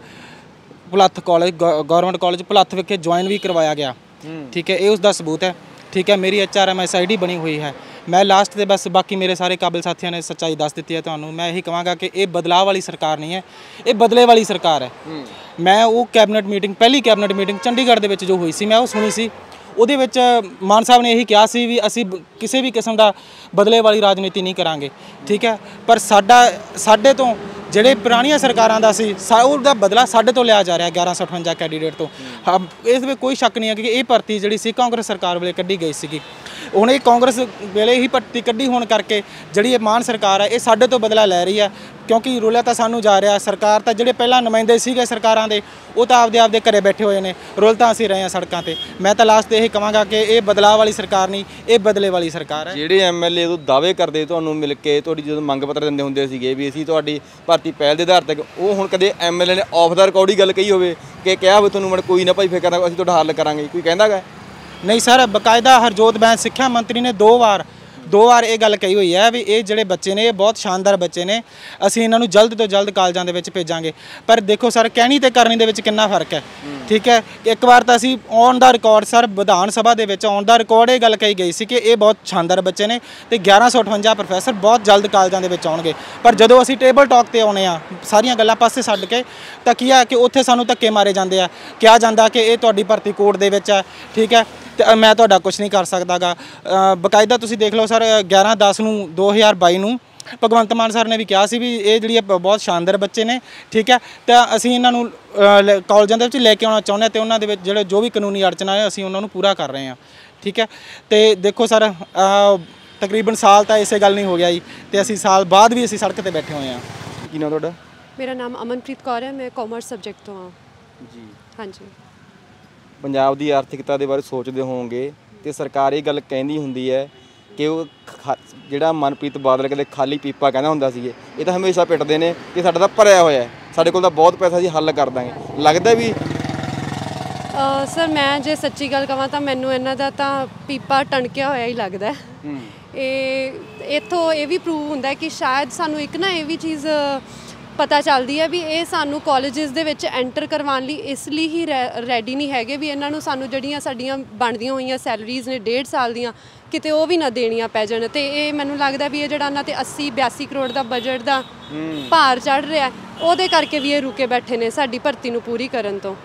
Bhulath college, government college Bhulath ਵਿਖੇ ਜੁਆਇਨ ਵੀ ਕਰਵਾਇਆ ਗਿਆ। ਠੀਕ ਹੈ, ਇਹ ਉਸ ਦਾ ਸਬੂਤ ਹੈ। ਠੀਕ ਹੈ, ਮੇਰੀ H R M S I D ਬਣੀ ਹੋਈ ਹੈ। ਮੈਂ ਲਾਸਟ ਦੇ ਬਸ ਬਾਕੀ ਮੇਰੇ ਸਾਰੇ ਕਾਬਿਲ ਸਾਥੀਆਂ ਨੇ ਸੱਚਾਈ ਦੱਸ ਦਿੱਤੀ ਹੈ ਤੁਹਾਨੂੰ। ਮੈਂ ਇਹੀ ਕਹਾਂਗਾ ਕਿ ਇਹ ਬਦਲਾਅ ਵਾਲੀ ਸਰਕਾਰ ਨਹੀਂ ਹੈ, ਇਹ ਬਦਲੇ ਵਾਲੀ ਸਰਕਾਰ ਹੈ। ਮੈਂ ਉਹ ਕੈਬਨਿਟ ਮੀਟਿੰਗ, ਪਹਿਲੀ ਕੈਬਨਿਟ ਮੀਟਿੰਗ ਚੰਡੀਗੜ੍ਹ ਦੇ ਵਿੱਚ ਜੋ ਹੋਈ ਸੀ, ਮੈਂ ਉਹ ਸੁਣੀ ਸੀ। ਉਹਦੇ ਵਿੱਚ ਮਾਨ ਸਾਹਿਬ ਨੇ ਇਹੀ ਕਿਹਾ ਸੀ ਵੀ ਅਸੀਂ ਕਿਸੇ ਵੀ ਕਿਸਮ ਦਾ ਬਦਲੇ ਵਾਲੀ ਰਾਜਨੀਤੀ ਨਹੀਂ ਕਰਾਂਗੇ। ਠੀਕ ਹੈ, ਪਰ ਸਾਡਾ ਸਾਡੇ ਤੋਂ ਜਿਹੜੇ ਪੁਰਾਣੀਆਂ ਸਰਕਾਰਾਂ ਦਾ ਸੀ ਉਹਦਾ ਬਦਲਾ ਸਾਡੇ ਤੋਂ ਲਿਆ ਜਾ ਰਿਹਾ ਗਿਆਰਾਂ ਸੌ ਅਠਵੰਜਾ ਕੈਂਡੀਡੇਟ ਤੋਂ। ਇਸ ਵਿੱਚ ਕੋਈ ਸ਼ੱਕ ਨਹੀਂ ਹੈ ਕਿ ਇਹ ਭਰਤੀ ਜਿਹੜੀ ਸੀ ਕਾਂਗਰਸ ਸਰਕਾਰ ਵੇਲੇ ਕੱਢੀ ਗਈ ਸੀਗੀ। ਹੁਣ ਇਹ ਕਾਂਗਰਸ ਵੇਲੇ ਹੀ ਭਰਤੀ ਕੱਢੀ ਹੋਣ ਕਰਕੇ ਜਿਹੜੀ ਇਹ ਮਾਨ ਸਰਕਾਰ ਹੈ ਇਹ ਸਾਡੇ ਤੋਂ ਬਦਲਾ ਲੈ ਰਹੀ ਹੈ, ਕਿਉਂਕਿ ਰੁਲਿਆ ਤਾਂ ਸਾਨੂੰ ਜਾ ਰਿਹਾ। ਸਰਕਾਰ ਤਾਂ ਜਿਹੜੇ ਪਹਿਲਾਂ ਨੁਮਾਇੰਦੇ ਸੀਗੇ ਸਰਕਾਰਾਂ ਦੇ, ਉਹ ਤਾਂ ਆਪਦੇ ਆਪਦੇ ਘਰੇ ਬੈਠੇ ਹੋਏ ਨੇ, ਰੁਲ ਤਾਂ ਅਸੀਂ ਰਹੇ ਹਾਂ ਸੜਕਾਂ 'ਤੇ। ਮੈਂ ਤਾਂ ਲਾਸਟ 'ਤੇ ਇਹ ਕਹਾਂਗਾ ਕਿ ਇਹ ਬਦਲਾਅ ਵਾਲੀ ਸਰਕਾਰ ਨਹੀਂ, ਇਹ ਬਦਲੇ ਵਾਲੀ ਸਰਕਾਰ ਹੈ। ਜਿਹੜੇ ਐਮ ਐਲ ਏ ਉਦੋਂ ਦਾਅਵੇ ਕਰਦੇ ਤੁਹਾਨੂੰ ਮਿਲ ਕੇ, ਤੁਹਾਡੀ ਜਦੋਂ ਮੰਗ ਪੱਤਰ ਦਿੰਦੇ ਹੁੰਦੇ ਸੀਗੇ ਵੀ ਅਸੀਂ ਤੁਹਾਡੀ ਭਰਤੀ ਪਹਿਲ ਦੇ ਆਧਾਰ ਤੇ, ਉਹ ਹੁਣ ਕਦੇ ਐਮ ਐਲ ਏ ਨੇ ਆਫ ਦਾ ਰਿਕਾਰਡ ਹੀ ਗੱਲ ਕਹੀ ਹੋਵੇ ਕਿ ਕਿਹਾ ਹੋਵੇ ਤੁਹਾਨੂੰ ਮੜ ਕੋਈ ਨਾ ਭਾਈ ਫਿਕਰ ਨਾ, ਅਸੀਂ ਤੁਹਾਡਾ ਹੱਲ ਕਰਾਂਗੇ, ਕੋਈ ਕਹਿੰਦਾ ਗਾ? ਨਹੀਂ ਸਰ, ਬਕਾਇਦਾ ਹਰਜੋਤ ਬੈਂਸ ਸਿੱਖਿਆ ਮੰਤਰੀ ਨੇ ਦੋ ਵਾਰ ਦੋ ਵਾਰ ਇਹ ਗੱਲ ਕਹੀ ਹੋਈ ਹੈ ਵੀ ਇਹ ਜਿਹੜੇ ਬੱਚੇ ਨੇ ਇਹ ਬਹੁਤ ਸ਼ਾਨਦਾਰ ਬੱਚੇ ਨੇ, ਅਸੀਂ ਇਹਨਾਂ ਨੂੰ ਜਲਦ ਤੋਂ ਜਲਦ ਕਾਲਜਾਂ ਦੇ ਵਿੱਚ ਭੇਜਾਂਗੇ। ਪਰ ਦੇਖੋ ਸਰ, ਕਹਿਣੀ ਤੇ ਕਰਨੀ ਦੇ ਵਿੱਚ ਕਿੰਨਾ ਫਰਕ ਹੈ। ਠੀਕ ਹੈ, ਇੱਕ ਵਾਰ ਤਾਂ ਅਸੀਂ on the record sir Vidhan Sabha ਦੇ ਵਿੱਚ ਔਨ ਦਾ ਰਿਕਾਰਡ ਇਹ ਗੱਲ ਕਹੀ ਗਈ ਸੀ ਕਿ ਇਹ ਬਹੁਤ ਸ਼ਾਨਦਾਰ ਬੱਚੇ ਨੇ ਤੇ ਗਿਆਰਾਂ ਸੌ ਅਠਵੰਜਾ ਪ੍ਰੋਫੈਸਰ ਬਹੁਤ ਜਲਦ ਕਾਲਜਾਂ ਦੇ ਵਿੱਚ ਆਉਣਗੇ। ਪਰ ਜਦੋਂ ਅਸੀਂ ਟੇਬਲ ਟਾਕ ਤੇ ਆਉਣੇ ਆ, ਸਾਰੀਆਂ ਗੱਲਾਂ ਪਾਸੇ ਛੱਡ ਕੇ, ਤਾਂ ਕੀ ਆ ਕਿ ਉੱਥੇ ਸਾਨੂੰ ਧੱਕੇ ਮਾਰੇ ਜਾਂਦੇ ਆ, ਕਿਹਾ ਜਾਂਦਾ ਕਿ ਇਹ ਤੁਹਾਡੀ ਭਰਤੀ ਕੋਡ ਦੇ ਵਿੱਚ ਹੈ। ਠੀਕ ਹੈ, ਤੇ ਮੈਂ ਤੁਹਾਡਾ ਕੁਝ ਨਹੀਂ ਕਰ ਸਕਦਾ ਗਾ। ਬਕਾਇਦਾ ਤੁਸੀਂ ਦੇਖ ਲਓ ਸਰ, ਗਿਆਰਾਂ ਦਸ ਨੂੰ ਦੋ ਹਜ਼ਾਰ ਬਾਈ ਨੂੰ ਭਗਵੰਤ ਮਾਨ ਸਰ ਨੇ ਵੀ ਕਿਹਾ ਸੀ ਵੀ ਇਹ ਜਿਹੜੀ ਬਹੁਤ ਸ਼ਾਨਦਾਰ ਬੱਚੇ ਨੇ। ਠੀਕ ਹੈ, ਤਾਂ ਅਸੀਂ ਇਹਨਾਂ ਨੂੰ ਕਾਲਜਾਂ ਦੇ ਵਿੱਚ ਲੈ ਕੇ ਆਉਣਾ ਚਾਹੁੰਦੇ ਹਾਂ ਅਤੇ ਉਹਨਾਂ ਦੇ ਵਿੱਚ ਜਿਹੜੇ ਜੋ ਵੀ ਕਾਨੂੰਨੀ ਅੜਚਨਾਂ ਨੇ ਅਸੀਂ ਉਹਨਾਂ ਨੂੰ ਪੂਰਾ ਕਰ ਰਹੇ ਹਾਂ। ਠੀਕ ਹੈ, ਅਤੇ ਦੇਖੋ ਸਰ, ਤਕਰੀਬਨ ਸਾਲ ਤਾਂ ਇਸੇ ਗੱਲ ਨਹੀਂ ਹੋ ਗਿਆ ਜੀ ਤੇ ਅਸੀਂ ਸਾਲ ਬਾਅਦ ਵੀ ਅਸੀਂ ਸੜਕ ਤੇ ਬੈਠੇ ਹੋਏ ਹਾਂ। ਕੀ ਨਾਮ ਤੁਹਾਡਾ? ਮੇਰਾ ਨਾਮ ਅਮਨਪ੍ਰੀਤ ਕੌਰ ਹੈ, ਮੈਂ ਕਾਮਰਸ ਸਬਜੈਕਟ ਤੋਂ ਹਾਂ ਜੀ। ਹਾਂਜੀ। ਪੰਜਾਬ ਦੀ ਆਰਥਿਕਤਾ ਦੇ ਬਾਰੇ ਸੋਚਦੇ ਹੋਵੋਗੇ ਤੇ ਸਰਕਾਰ ਇਹ ਗੱਲ ਕਹਿੰਦੀ ਹੁੰਦੀ ਹੈ ਕਿ ਉਹ ਖਾ- ਜਿਹੜਾ ਮਨਪ੍ਰੀਤ ਬਾਦਲ ਕਦੇ ਖਾਲੀ ਪੀਪਾ ਕਹਿੰਦਾ ਹੁੰਦਾ ਸੀ, ਇਹ ਤਾਂ ਹਮੇਸ਼ਾ ਪਿੱਟਦੇ ਨੇ ਕਿ ਸਾਡਾ ਤਾਂ ਭਰਿਆ ਹੋਇਆ ਹੈ, ਸਾਡੇ ਕੋਲ ਤਾਂ ਬਹੁਤ ਪੈਸਾ ਜੀ, ਹੱਲ ਕਰ ਦਾਂਗੇ। ਲੱਗਦਾ ਵੀ ਸਰ ਮੈਂ ਜੇ ਸੱਚੀ ਗੱਲ ਕਹਾਂ ਤਾਂ ਮੈਨੂੰ ਇਹਨਾਂ ਦਾ ਤਾਂ ਪੀਪਾ ਟਣਕਿਆ ਹੋਇਆ ਹੀ ਲੱਗਦਾ ਹੈ। ਇਹ ਇੱਥੋਂ ਇਹ ਵੀ ਪ੍ਰੂਵ ਹੁੰਦਾ ਕਿ ਸ਼ਾਇਦ ਸਾਨੂੰ ਇੱਕ ਨਾ ਇਹ ਵੀ ਚੀਜ਼ ਪਤਾ ਚੱਲਦੀ ਹੈ ਵੀ ਇਹ ਸਾਨੂੰ ਕਾਲਜਿਸ ਦੇ ਵਿੱਚ ਐਂਟਰ ਕਰਵਾਉਣ ਲਈ ਇਸ ਲਈ ਹੀ ਰੈਡੀ ਨਹੀਂ ਹੈਗੇ ਵੀ ਇਹਨਾਂ ਨੂੰ ਸਾਨੂੰ ਜਿਹੜੀਆਂ ਸਾਡੀਆਂ ਬਣਦੀਆਂ ਹੋਈਆਂ ਸੈਲਰੀਜ਼ ਨੇ ਡੇਢ ਸਾਲ ਦੀਆਂ ਕਿਤੇ ਉਹ ਵੀ ਨਾ ਦੇਣੀਆਂ ਪੈ ਜਾਣ। ਤੇ ਇਹ ਮੈਨੂੰ ਲੱਗਦਾ ਵੀ ਇਹ ਜਿਹੜਾ ਉਹਨਾਂ ਤੇ ਅੱਸੀ ਬਿਆਸੀ ਕਰੋੜ ਦਾ ਬਜਟ ਦਾ ਭਾਰ ਚੜ ਰਿਹਾ ਉਹਦੇ ਕਰਕੇ ਵੀ ਇਹ ਰੁਕੇ ਬੈਠੇ ਨੇ ਸਾਡੀ ਭਰਤੀ ਨੂੰ ਪੂਰੀ ਕਰਨ ਤੋਂ।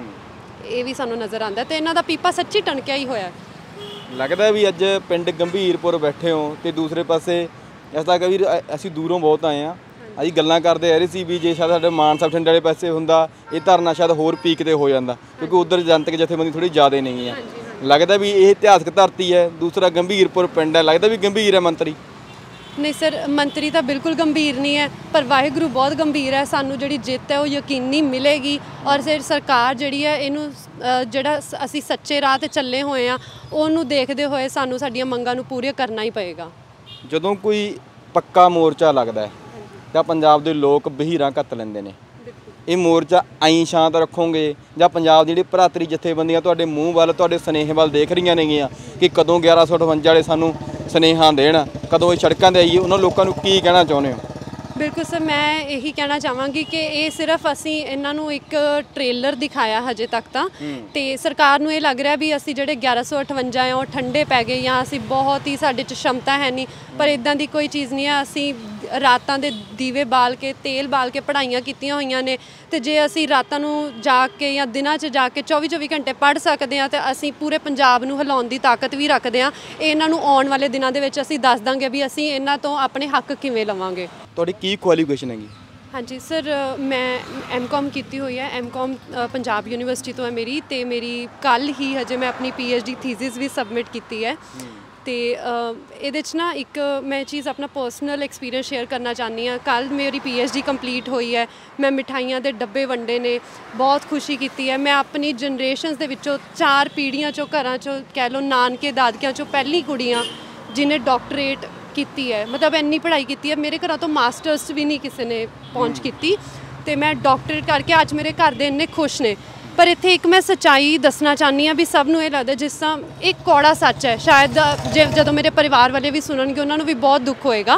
ਇਹ ਵੀ ਸਾਨੂੰ ਨਜ਼ਰ ਆਉਂਦਾ ਤੇ ਇਹਨਾਂ ਦਾ ਪੀਪਾ ਸੱਚੀ ਟਣਕਿਆ ਹੀ ਹੋਇਆ। ਲੱਗਦਾ ਵੀ ਅੱਜ ਪਿੰਡ ਗੰਭੀਰਪੁਰ ਬੈਠੇ ਹੋ ਤੇ ਦੂਸਰੇ ਪਾਸੇ ਇਸ ਦਾ ਕਵੀ ਅਸੀਂ ਦੂਰੋਂ ਬਹੁਤ ਆਏ ਹਾਂ, ਅਸੀਂ ਗੱਲਾਂ ਕਰਦੇ ਆ ਰਹੇ ਸੀ ਵੀ ਜੇ ਸ਼ਾਇਦ ਸਾਡੇ ਮਾਨਸਾ ਬਠਿੰਡੇ ਵਾਲੇ ਪਾਸੇ ਹੁੰਦਾ ਇਹ ਧਰਨਾ ਸ਼ਾਇਦ ਹੋਰ ਪੀਕ ਤੇ ਹੋ ਜਾਂਦਾ ਕਿਉਂਕਿ ਉਧਰ ਜਨਤਕ ਜਥੇਬੰਦੀ ਥੋੜੀ ਜ਼ਿਆਦਾ ਨਹੀਂ ਹੈ। ਲੱਗਦਾ ਵੀ ਇਹ ਇਤਿਹਾਸਕ ਧਰਤੀ ਹੈ, ਦੂਸਰਾ ਗੰਭੀਰਪੁਰ ਪਿੰਡ ਹੈ, ਲੱਗਦਾ ਵੀ ਗੰਭੀਰ ਹੈ ਮੰਤਰੀ? ਨਹੀਂ ਸਰ, ਮੰਤਰੀ ਤਾਂ ਬਿਲਕੁਲ ਗੰਭੀਰ ਨਹੀਂ ਹੈ ਪਰ ਵਾਹਿਗੁਰੂ ਬਹੁਤ ਗੰਭੀਰ ਹੈ। ਸਾਨੂੰ ਜਿਹੜੀ ਜਿੱਤ ਹੈ ਉਹ ਯਕੀਨੀ ਮਿਲੇਗੀ ਔਰ ਫਿਰ ਸਰਕਾਰ ਜਿਹੜੀ ਹੈ ਇਹਨੂੰ ਜਿਹੜਾ ਅਸੀਂ ਸੱਚੇ ਰਾਹ 'ਤੇ ਚੱਲੇ ਹੋਏ ਹਾਂ ਉਹਨੂੰ ਦੇਖਦੇ ਹੋਏ ਸਾਨੂੰ ਸਾਡੀਆਂ ਮੰਗਾਂ ਨੂੰ ਪੂਰੀਆਂ ਕਰਨਾ ਹੀ ਪਏਗਾ। ਜਦੋਂ ਕੋਈ ਪੱਕਾ ਮੋਰਚਾ ਲੱਗਦਾ ਹੈ ਤਾਂ ਪੰਜਾਬ ਦੇ ਲੋਕ ਬਹੀਰਾਂ ਘੱਤ ਲੈਂਦੇ ਨੇ, ਇਹ ਮੋਰਚਾ ਆਈ ਸ਼ਾਂਤ ਰੱਖੋਗੇ ਜਾਂ ਪੰਜਾਬ ਦੀ ਜਿਹੜੀ ਭਰਾਤਰੀ ਜਥੇਬੰਦੀਆਂ ਤੁਹਾਡੇ ਮੂੰਹ ਵੱਲ ਤੁਹਾਡੇ ਸੁਨੇਹੇ ਵੱਲ ਦੇਖ ਰਹੀਆਂ ਨੇਗੀਆਂ ਕਿ ਕਦੋਂ ਗਿਆਰਾਂ ਸੌ ਅਠਵੰਜਾ ਵਾਲੇ ਸਾਨੂੰ ਸੁਨੇਹਾ ਦੇਣ, ਕਦੋਂ ਇਹ ਸੜਕਾਂ 'ਤੇ ਆਈਏ, ਉਹਨਾਂ ਲੋਕਾਂ ਨੂੰ ਕੀ ਕਹਿਣਾ ਚਾਹੁੰਦੇ ਹੋ? ਬਿਲਕੁਲ ਸਰ, ਮੈਂ ਇਹੀ ਕਹਿਣਾ ਚਾਹਾਂਗੀ ਕਿ ਇਹ ਸਿਰਫ ਅਸੀਂ ਇਹਨਾਂ ਨੂੰ ਇੱਕ ਟ੍ਰੇਲਰ ਦਿਖਾਇਆ ਹਜੇ ਤੱਕ ਤਾਂ ਤੇ ਸਰਕਾਰ ਨੂੰ ਇਹ ਲੱਗ ਰਿਹਾ ਵੀ ਅਸੀਂ ਜਿਹੜੇ ਗਿਆਰਾਂ ਸੌ ਅਠਵੰਜਾ ਆ ਉਹ ਠੰਡੇ ਪੈ ਗਏ ਜਾਂ ਅਸੀਂ ਬਹੁਤ ਹੀ ਸਾਡੇ 'ਚ ਸ਼ਮਤਾ ਹੈ ਨਹੀਂ, ਪਰ ਇਦਾਂ ਦੀ ਕੋਈ ਚੀਜ਼ ਨਹੀਂ ਹੈ। ਅਸੀਂ ਰਾਤਾਂ ਦੇ ਦੀਵੇ ਬਾਲ ਕੇ ਤੇਲ ਬਾਲ ਕੇ ਪੜ੍ਹਾਈਆਂ ਕੀਤੀਆਂ ਹੋਈਆਂ ਨੇ ਤੇ ਜੇ ਅਸੀਂ ਰਾਤਾਂ ਨੂੰ ਜਾਗ ਕੇ ਜਾਂ ਦਿਨਾਂ 'ਚ ਜਾ ਕੇ ਚੌਵੀ ਚੌਵੀ ਘੰਟੇ ਪੜ੍ਹ ਸਕਦੇ ਹਾਂ ਤੇ ਅਸੀਂ ਪੂਰੇ ਪੰਜਾਬ ਨੂੰ ਹਿਲਾਉਣ ਦੀ ਤਾਕਤ ਵੀ ਰੱਖਦੇ ਹਾਂ। ਇਹਨਾਂ ਨੂੰ ਆਉਣ ਵਾਲੇ ਦਿਨਾਂ ਦੇ ਵਿੱਚ ਅਸੀਂ ਦੱਸ ਦਾਂਗੇ ਵੀ ਅਸੀਂ ਇਹਨਾਂ ਤੋਂ ਆਪਣੇ ਹੱਕ ਕਿਵੇਂ ਲਵਾਂਗੇ। ਤੁਹਾਡੀ ਕੀ ਕੁਆਲੀਫਿਕੇਸ਼ਨ ਹੈਗੀ? ਹਾਂਜੀ ਸਰ, ਮੈਂ ਐਮ ਕਾਮ ਕੀਤੀ ਹੋਈ ਹੈ, ਐਮ ਕਾਮ ਪੰਜਾਬ ਯੂਨੀਵਰਸਿਟੀ ਤੋਂ ਹੈ ਮੇਰੀ ਤੇ ਮੇਰੀ ਕੱਲ੍ਹ ਹੀ ਹਜੇ ਮੈਂ ਆਪਣੀ ਪੀ ਐਚ ਡੀ ਥੀਸਿਸ ਵੀ ਸਬਮਿਟ ਕੀਤੀ ਹੈ ਤੇ ਇਹਦੇ 'ਚ ਨਾ ਇੱਕ ਮੈਂ ਚੀਜ਼ ਆਪਣਾ ਪਰਸਨਲ ਐਕਸਪੀਰੀਅੰਸ ਸ਼ੇਅਰ ਕਰਨਾ ਚਾਹੁੰਦੀ ਹਾਂ। ਕੱਲ੍ਹ ਮੇਰੀ ਪੀ ਐਚ ਡੀ ਕੰਪਲੀਟ ਹੋਈ ਹੈ, ਮੈਂ ਮਿਠਾਈਆਂ ਦੇ ਡੱਬੇ ਵੰਡੇ ਨੇ, ਬਹੁਤ ਖੁਸ਼ੀ ਕੀਤੀ ਹੈ। ਮੈਂ ਆਪਣੀ ਜਨਰੇਸ਼ਨਸ ਦੇ ਵਿੱਚੋਂ ਚਾਰ ਪੀੜ੍ਹੀਆਂ 'ਚੋਂ ਘਰਾਂ 'ਚੋਂ ਕਹਿ ਲਓ ਨਾਨਕੇ ਦਾਦਕਿਆਂ 'ਚੋਂ ਪਹਿਲੀ ਕੁੜੀਆਂ ਜਿਹਨੇ ਡਾਕਟਰੇਟ ਕੀਤੀ ਹੈ, ਮਤਲਬ ਇੰਨੀ ਪੜ੍ਹਾਈ ਕੀਤੀ ਹੈ। ਮੇਰੇ ਘਰਾਂ ਤੋਂ ਮਾਸਟਰਸ ਵੀ ਨਹੀਂ ਕਿਸੇ ਨੇ ਪਹੁੰਚ ਕੀਤੀ ਤੇ ਮੈਂ ਡਾਕਟਰੇਟ ਕਰਕੇ ਅੱਜ ਮੇਰੇ ਘਰ ਦੇ ਇੰਨੇ ਖੁਸ਼ ਨੇ। ਪਰ ਇੱਥੇ ਇੱਕ ਮੈਂ ਸੱਚਾਈ ਦੱਸਣਾ ਚਾਹੁੰਦੀ ਹਾਂ ਵੀ ਸਭ ਨੂੰ ਇਹ ਲੱਗਦਾ ਜਿਸ ਤਰ੍ਹਾਂ ਇੱਕ ਕੌੜਾ ਸੱਚ ਹੈ, ਸ਼ਾਇਦ ਜੇ ਜਦੋਂ ਮੇਰੇ ਪਰਿਵਾਰ ਵਾਲੇ ਵੀ ਸੁਣਨਗੇ ਉਹਨਾਂ ਨੂੰ ਵੀ ਬਹੁਤ ਦੁੱਖ ਹੋਏਗਾ,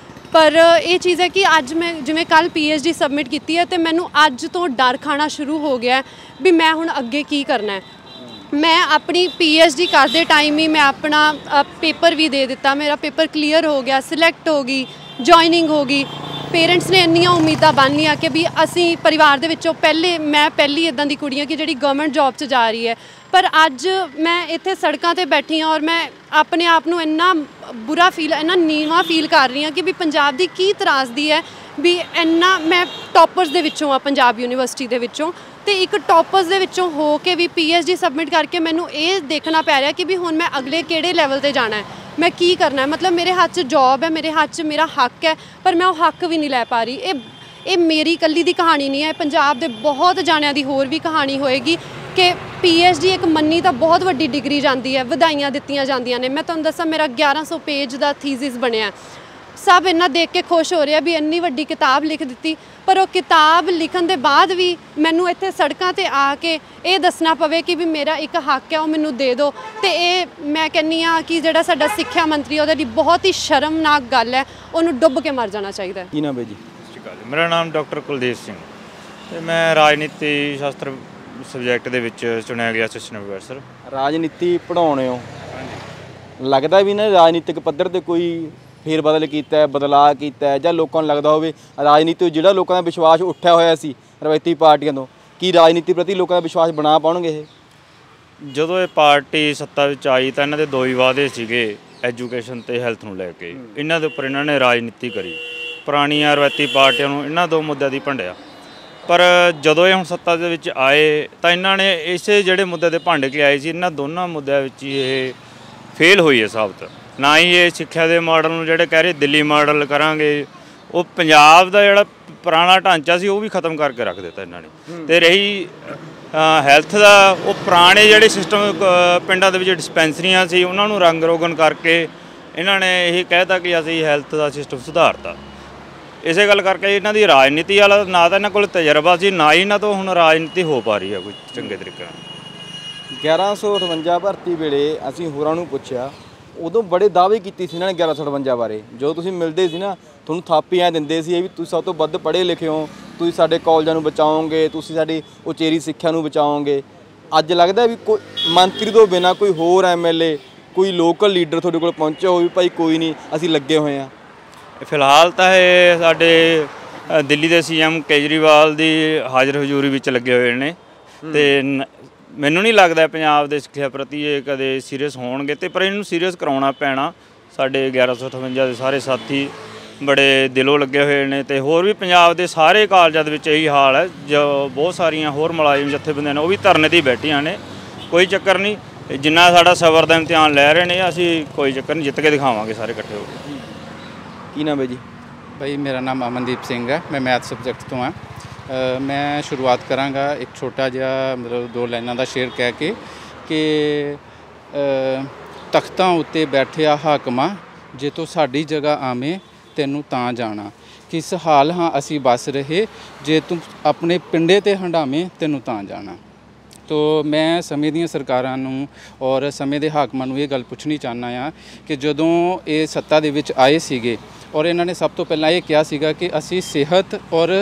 ਪਰ ਇਹ ਚੀਜ਼ ਹੈ ਕਿ ਅੱਜ ਮੈਂ ਜਿਵੇਂ ਕੱਲ੍ਹ ਪੀ ਐਚ ਡੀ ਸਬਮਿਟ ਕੀਤੀ ਹੈ ਤੇ ਮੈਨੂੰ ਅੱਜ ਤੋਂ ਡਰ ਖਾਣਾ ਸ਼ੁਰੂ ਹੋ ਗਿਆ ਵੀ ਮੈਂ ਹੁਣ ਅੱਗੇ ਕੀ ਕਰਨਾ ਹੈ। ਮੈਂ ਆਪਣੀ ਪੀ ਐਚ ਡੀ ਕਰਦੇ ਟਾਈਮ ਹੀ ਮੈਂ ਆਪਣਾ ਪੇਪਰ ਵੀ ਦੇ ਦਿੱਤਾ, ਮੇਰਾ ਪੇਪਰ ਕਲੀਅਰ ਹੋ ਗਿਆ, ਸਿਲੈਕਟ ਹੋ ਗਈ, ਜੁਆਇਨਿੰਗ ਹੋ ਗਈ। ਪੇਰੈਂਟਸ ਨੇ ਇੰਨੀਆਂ ਉਮੀਦਾਂ ਬੰਨ੍ਹ ਲਈਆਂ ਕਿ ਵੀ ਅਸੀਂ ਪਰਿਵਾਰ ਦੇ ਵਿੱਚੋਂ ਪਹਿਲੇ ਮੈਂ ਪਹਿਲੀ ਇੱਦਾਂ ਦੀ ਕੁੜੀ ਹਾਂ ਕਿ ਜਿਹੜੀ ਗਵਰਨਮੈਂਟ ਜੌਬ 'ਚ ਜਾ ਰਹੀ ਹੈ। ਪਰ ਅੱਜ ਮੈਂ ਇੱਥੇ ਸੜਕਾਂ 'ਤੇ ਬੈਠੀ ਹਾਂ ਔਰ ਮੈਂ ਆਪਣੇ ਆਪ ਨੂੰ ਇੰਨਾ ਬੁਰਾ ਫੀਲ ਇੰਨਾ ਨੀਵਾਂ ਫੀਲ ਕਰ ਰਹੀ ਹਾਂ ਕਿ ਵੀ ਪੰਜਾਬ ਦੀ ਕੀ ਤਰਾਸਦੀ ਹੈ ਵੀ ਇੰਨਾ ਮੈਂ ਟੌਪਰਸ ਦੇ ਵਿੱਚੋਂ ਆ ਪੰਜਾਬ ਯੂਨੀਵਰਸਿਟੀ ਦੇ ਵਿੱਚੋਂ ਤੇ ਇੱਕ ਟੌਪਰਸ ਦੇ ਵਿੱਚੋਂ ਹੋ ਕੇ ਵੀ ਪੀ ਐਚ ਡੀ ਸਬਮਿਟ ਕਰਕੇ ਮੈਨੂੰ ਇਹ ਦੇਖਣਾ ਪੈ ਰਿਹਾ ਕਿ ਵੀ ਹੁਣ ਮੈਂ ਅਗਲੇ ਕਿਹੜੇ ਲੈਵਲ 'ਤੇ ਜਾਣਾ ਹੈ, ਮੈਂ ਕੀ ਕਰਨਾ ਹੈ। ਮਤਲਬ ਮੇਰੇ ਹੱਥ 'ਚ ਜੌਬ ਹੈ, ਮੇਰੇ ਹੱਥ 'ਚ ਮੇਰਾ ਹੱਕ ਹੈ ਪਰ ਮੈਂ ਉਹ ਹੱਕ ਵੀ ਨਹੀਂ ਲੈ ਪਾ ਰਹੀ। ਇਹ ਇਹ ਮੇਰੀ ਇਕੱਲੀ ਦੀ ਕਹਾਣੀ ਨਹੀਂ ਹੈ, ਪੰਜਾਬ ਦੇ ਬਹੁਤ ਜਾਣਿਆਂ ਦੀ ਹੋਰ ਵੀ ਕਹਾਣੀ ਹੋਏਗੀ ਕਿ ਪੀ ਐਚ ਡੀ ਇੱਕ ਮੰਨੀ ਤਾਂ ਬਹੁਤ ਵੱਡੀ ਡਿਗਰੀ ਜਾਂਦੀ ਹੈ, ਵਧਾਈਆਂ ਦਿੱਤੀਆਂ ਜਾਂਦੀਆਂ ਨੇ। ਮੈਂ ਤੁਹਾਨੂੰ ਦੱਸਾਂ ਮੇਰਾ ਗਿਆਰਾਂ ਸੌ ਪੇਜ ਦਾ ਥੀਸਿਸ ਬਣਿਆ, ਸਭ ਇੰਨਾ ਦੇਖ ਕੇ ਖੁਸ਼ ਹੋ ਰਿਹਾ ਵੀ ਇੰਨੀ ਵੱਡੀ ਕਿਤਾਬ ਲਿਖ ਦਿੱਤੀ, ਪਰ ਉਹ ਕਿਤਾਬ ਲਿਖਣ ਦੇ ਬਾਅਦ ਵੀ ਮੈਨੂੰ ਇੱਥੇ ਸੜਕਾਂ 'ਤੇ ਆ ਕੇ ਇਹ ਦੱਸਣਾ ਪਵੇ ਕਿ ਵੀ ਮੇਰਾ ਇੱਕ ਹੱਕ ਹੈ ਉਹ ਮੈਨੂੰ ਦੇ ਦਿਓ। ਤੇ ਇਹ ਮੈਂ ਕਹਿੰਦੀ ਹਾਂ ਕਿ ਜਿਹੜਾ ਸਾਡਾ ਸਿੱਖਿਆ ਮੰਤਰੀ ਉਹਦੇ ਲਈ ਬਹੁਤ ਹੀ ਸ਼ਰਮਨਾਕ ਗੱਲ ਹੈ, ਉਹਨੂੰ ਡੁੱਬ ਕੇ ਮਰ ਜਾਣਾ ਚਾਹੀਦਾ। ਕੀ ਨਾਮ ਹੈ ਜੀ? ਸਤਿ ਸ਼੍ਰੀ ਅਕਾਲ, ਮੇਰਾ ਨਾਮ ਡਾਕਟਰ ਕੁਲਦੀਪ ਸਿੰਘ ਤੇ ਮੈਂ ਰਾਜਨੀਤੀ ਸ਼ਾਸਤਰ ਸਬਜੈਕਟ ਦੇ ਵਿੱਚ ਚੁਣਿਆ ਗਿਆ ਅਸਿਸਟੈਂਟ ਪ੍ਰੋਫੈਸਰ। ਰਾਜਨੀਤੀ ਪੜ੍ਹਾਉਣੇ ਹੋ, ਲੱਗਦਾ ਵੀ ਨਾ ਰਾਜਨੀਤਿਕ ਪੱਧਰ 'ਤੇ ਕੋਈ ਫੇਰ ਬਦਲ ਕੀਤਾ, ਬਦਲਾਅ ਕੀਤਾ ਜਾਂ ਲੋਕਾਂ ਨੂੰ ਲੱਗਦਾ ਹੋਵੇ ਰਾਜਨੀਤੀ ਜਿਹੜਾ ਲੋਕਾਂ ਦਾ ਵਿਸ਼ਵਾਸ ਉੱਠਿਆ ਹੋਇਆ ਸੀ ਰਵਾਇਤੀ ਪਾਰਟੀਆਂ ਤੋਂ, ਕੀ ਰਾਜਨੀਤੀ ਪ੍ਰਤੀ ਲੋਕਾਂ ਦਾ ਵਿਸ਼ਵਾਸ ਬਣਾ ਪਾਉਣਗੇ ਇਹ? ਜਦੋਂ ਇਹ ਪਾਰਟੀ ਸੱਤਾ ਵਿੱਚ ਆਈ ਤਾਂ ਇਹਨਾਂ ਦੇ ਦੋ ਹੀ ਵਾਅਦੇ ਸੀਗੇ ਐਜੂਕੇਸ਼ਨ ਤੇ ਹੈਲਥ ਨੂੰ ਲੈ ਕੇ, ਇਹਨਾਂ ਦੇ ਉੱਪਰ ਇਹਨਾਂ ਨੇ ਰਾਜਨੀਤੀ ਕਰੀ, ਪੁਰਾਣੀਆਂ ਰਵਾਇਤੀ ਪਾਰਟੀਆਂ ਨੂੰ ਇਹਨਾਂ ਦੋ ਮੁੱਦਿਆਂ ਦੀ ਭੰਡਿਆ। ਪਰ ਜਦੋਂ ਇਹ ਹੁਣ ਸੱਤਾ ਦੇ ਵਿੱਚ ਆਏ ਤਾਂ ਇਹਨਾਂ ਨੇ ਇਸੇ ਜਿਹੜੇ ਮੁੱਦੇ 'ਤੇ ਭੰਡ ਕੇ ਆਏ ਸੀ ਇਹਨਾਂ ਦੋਨਾਂ ਮੁੱਦਿਆਂ ਵਿੱਚ ਹੀ ਇਹ ਫੇਲ ਹੋਈ ਹੈ ਸਾਬਤ। ਨਾ ही ये सिक्ख्या के मॉडल नूं जिहड़े कह रहे दिल्ली मॉडल करांगे, वो पंजाब का जिहड़ा पुराना ढांचा सी वो भी खत्म करके रख दिता इन्होंने। तो रही हैल्थ का, वो पुराने जिहड़े सिस्टम पिंडां दे विच डिस्पैंसरियां सी उन्हां नूं रंग रोगन करके इन्होंने यही कहता कि असीं हैल्थ का सिस्टम सुधारता। इसे गल करके इन्हां दी राजनीति वाला ना तो इन्हां कोल तजर्बा सी, ना ही इन्हां तो हुण राजनीति हो पा रही है कोई चंगे तरीके नाल। ਗਿਆਰਾਂ ਸੌ ਅਠਵੰਜਾ ਭਰਤੀ ਵੇਲੇ ਅਸੀਂ ਹੋਰਾਂ ਨੂੰ ਪੁੱਛਿਆ, ਉਦੋਂ ਬੜੇ ਦਾਅਵੇ ਕੀਤੇ ਸੀ ਇਹਨਾਂ ਨੇ ਗਿਆਰਾਂ ਸੌ ਅਠਵੰਜਾ ਬਾਰੇ। ਜਦੋਂ ਤੁਸੀਂ ਮਿਲਦੇ ਸੀ ਨਾ, ਤੁਹਾਨੂੰ ਥਾਪੀ ਐਂ ਦਿੰਦੇ ਸੀ ਇਹ ਵੀ ਤੁਸੀਂ ਸਭ ਤੋਂ ਵੱਧ ਪੜ੍ਹੇ ਲਿਖੇ ਹੋ, ਤੁਸੀਂ ਸਾਡੇ ਕਾਲਜਾਂ ਨੂੰ ਬਚਾਓਗੇ, ਤੁਸੀਂ ਸਾਡੀ ਉਚੇਰੀ ਸਿੱਖਿਆ ਨੂੰ ਬਚਾਓਗੇ। ਅੱਜ ਲੱਗਦਾ ਵੀ ਕੋਈ ਮੰਤਰੀ ਤੋਂ ਬਿਨਾਂ ਕੋਈ ਹੋਰ ਐਮ ਐਲ ਏ, ਕੋਈ ਲੋਕਲ ਲੀਡਰ ਤੁਹਾਡੇ ਕੋਲ ਪਹੁੰਚਿਆ ਹੋਵੇ ਭਾਈ ਕੋਈ ਨਹੀਂ ਅਸੀਂ ਲੱਗੇ ਹੋਏ ਹਾਂ? ਫਿਲਹਾਲ ਤਾਂ ਇਹ ਸਾਡੇ ਦਿੱਲੀ ਦੇ ਸੀ ਐਮ ਕੇਜਰੀਵਾਲ ਦੀ ਹਾਜ਼ਰ ਹਜ਼ੂਰੀ ਵਿੱਚ ਲੱਗੇ ਹੋਏ ਨੇ, ਤੇ ਮੈਨੂੰ ਨਹੀਂ ਲੱਗਦਾ ਪੰਜਾਬ ਦੇ ਸਿੱਖਿਆ ਪ੍ਰਤੀ ਇਹ ਕਦੇ ਸੀਰੀਅਸ ਹੋਣਗੇ, ਤੇ ਪਰ ਇਹਨੂੰ ਸੀਰੀਅਸ ਕਰਾਉਣਾ ਪੈਣਾ। ਸਾਡੇ ਗਿਆਰਾਂ ਸੌ ਅਠਵੰਜਾ ਦੇ ਸਾਰੇ ਸਾਥੀ ਬੜੇ ਦਿਲੋਂ ਲੱਗੇ ਹੋਏ ਨੇ, ਤੇ ਹੋਰ ਵੀ ਪੰਜਾਬ ਦੇ ਸਾਰੇ ਕਾਲਜਾਂ ਦੇ ਵਿੱਚ ਇਹੀ ਹਾਲ ਹੈ। ਜੋ ਬਹੁਤ ਸਾਰੀਆਂ ਹੋਰ ਮੁਲਾਜ਼ਮ ਜਥੇਬੰਦੀਆਂ ਨੇ ਉਹ ਵੀ ਧਰਨੇ 'ਤੇ ਬੈਠੀਆਂ ਨੇ। ਕੋਈ ਚੱਕਰ ਨਹੀਂ, ਜਿੰਨਾ ਸਾਡਾ ਸਬਰ ਦਾ ਇਮਤਿਹਾਨ ਲੈ ਰਹੇ ਨੇ ਅਸੀਂ ਕੋਈ ਚੱਕਰ ਨਹੀਂ, ਜਿੱਤ ਕੇ ਦਿਖਾਵਾਂਗੇ ਸਾਰੇ ਇਕੱਠੇ ਹੋ ਕੇ। ਕੀ ਨਾਮ ਹੈ ਜੀ? भाई मेरा नाम अमनदीप सिंह है, मैं मैथ सबजैक्ट तो हाँ। मैं शुरुआत कराँगा एक छोटा जिहा मतलब दो लाइनां दा शेर कह के कि तख्तां उत्ते बैठिया हाकमा जे तो साडी जगह आवे तैनूं तां जाना, किस हाल हाँ असी बस रहे जे तू अपने पिंडे ते हंडावे तैनूं तां जाना। तो मैं समय ਦੀਆਂ ਸਰਕਾਰਾਂ ਨੂੰ ਔਰ ਸਮੇਂ ਦੇ ਹਾਕਮਾਂ ਨੂੰ ਇਹ ਗੱਲ ਪੁੱਛਣੀ ਚਾਹੁੰਦਾ ਆ ਕਿ ਜਦੋਂ ਇਹ ਸੱਤਾ ਦੇ ਵਿੱਚ ਆਏ ਸੀਗੇ ਔਰ ਇਹਨਾਂ ਨੇ ਸਭ ਤੋਂ ਪਹਿਲਾਂ ਇਹ ਕਿਹਾ ਸੀਗਾ ਕਿ ਅਸੀਂ ਸਿਹਤ ਔਰ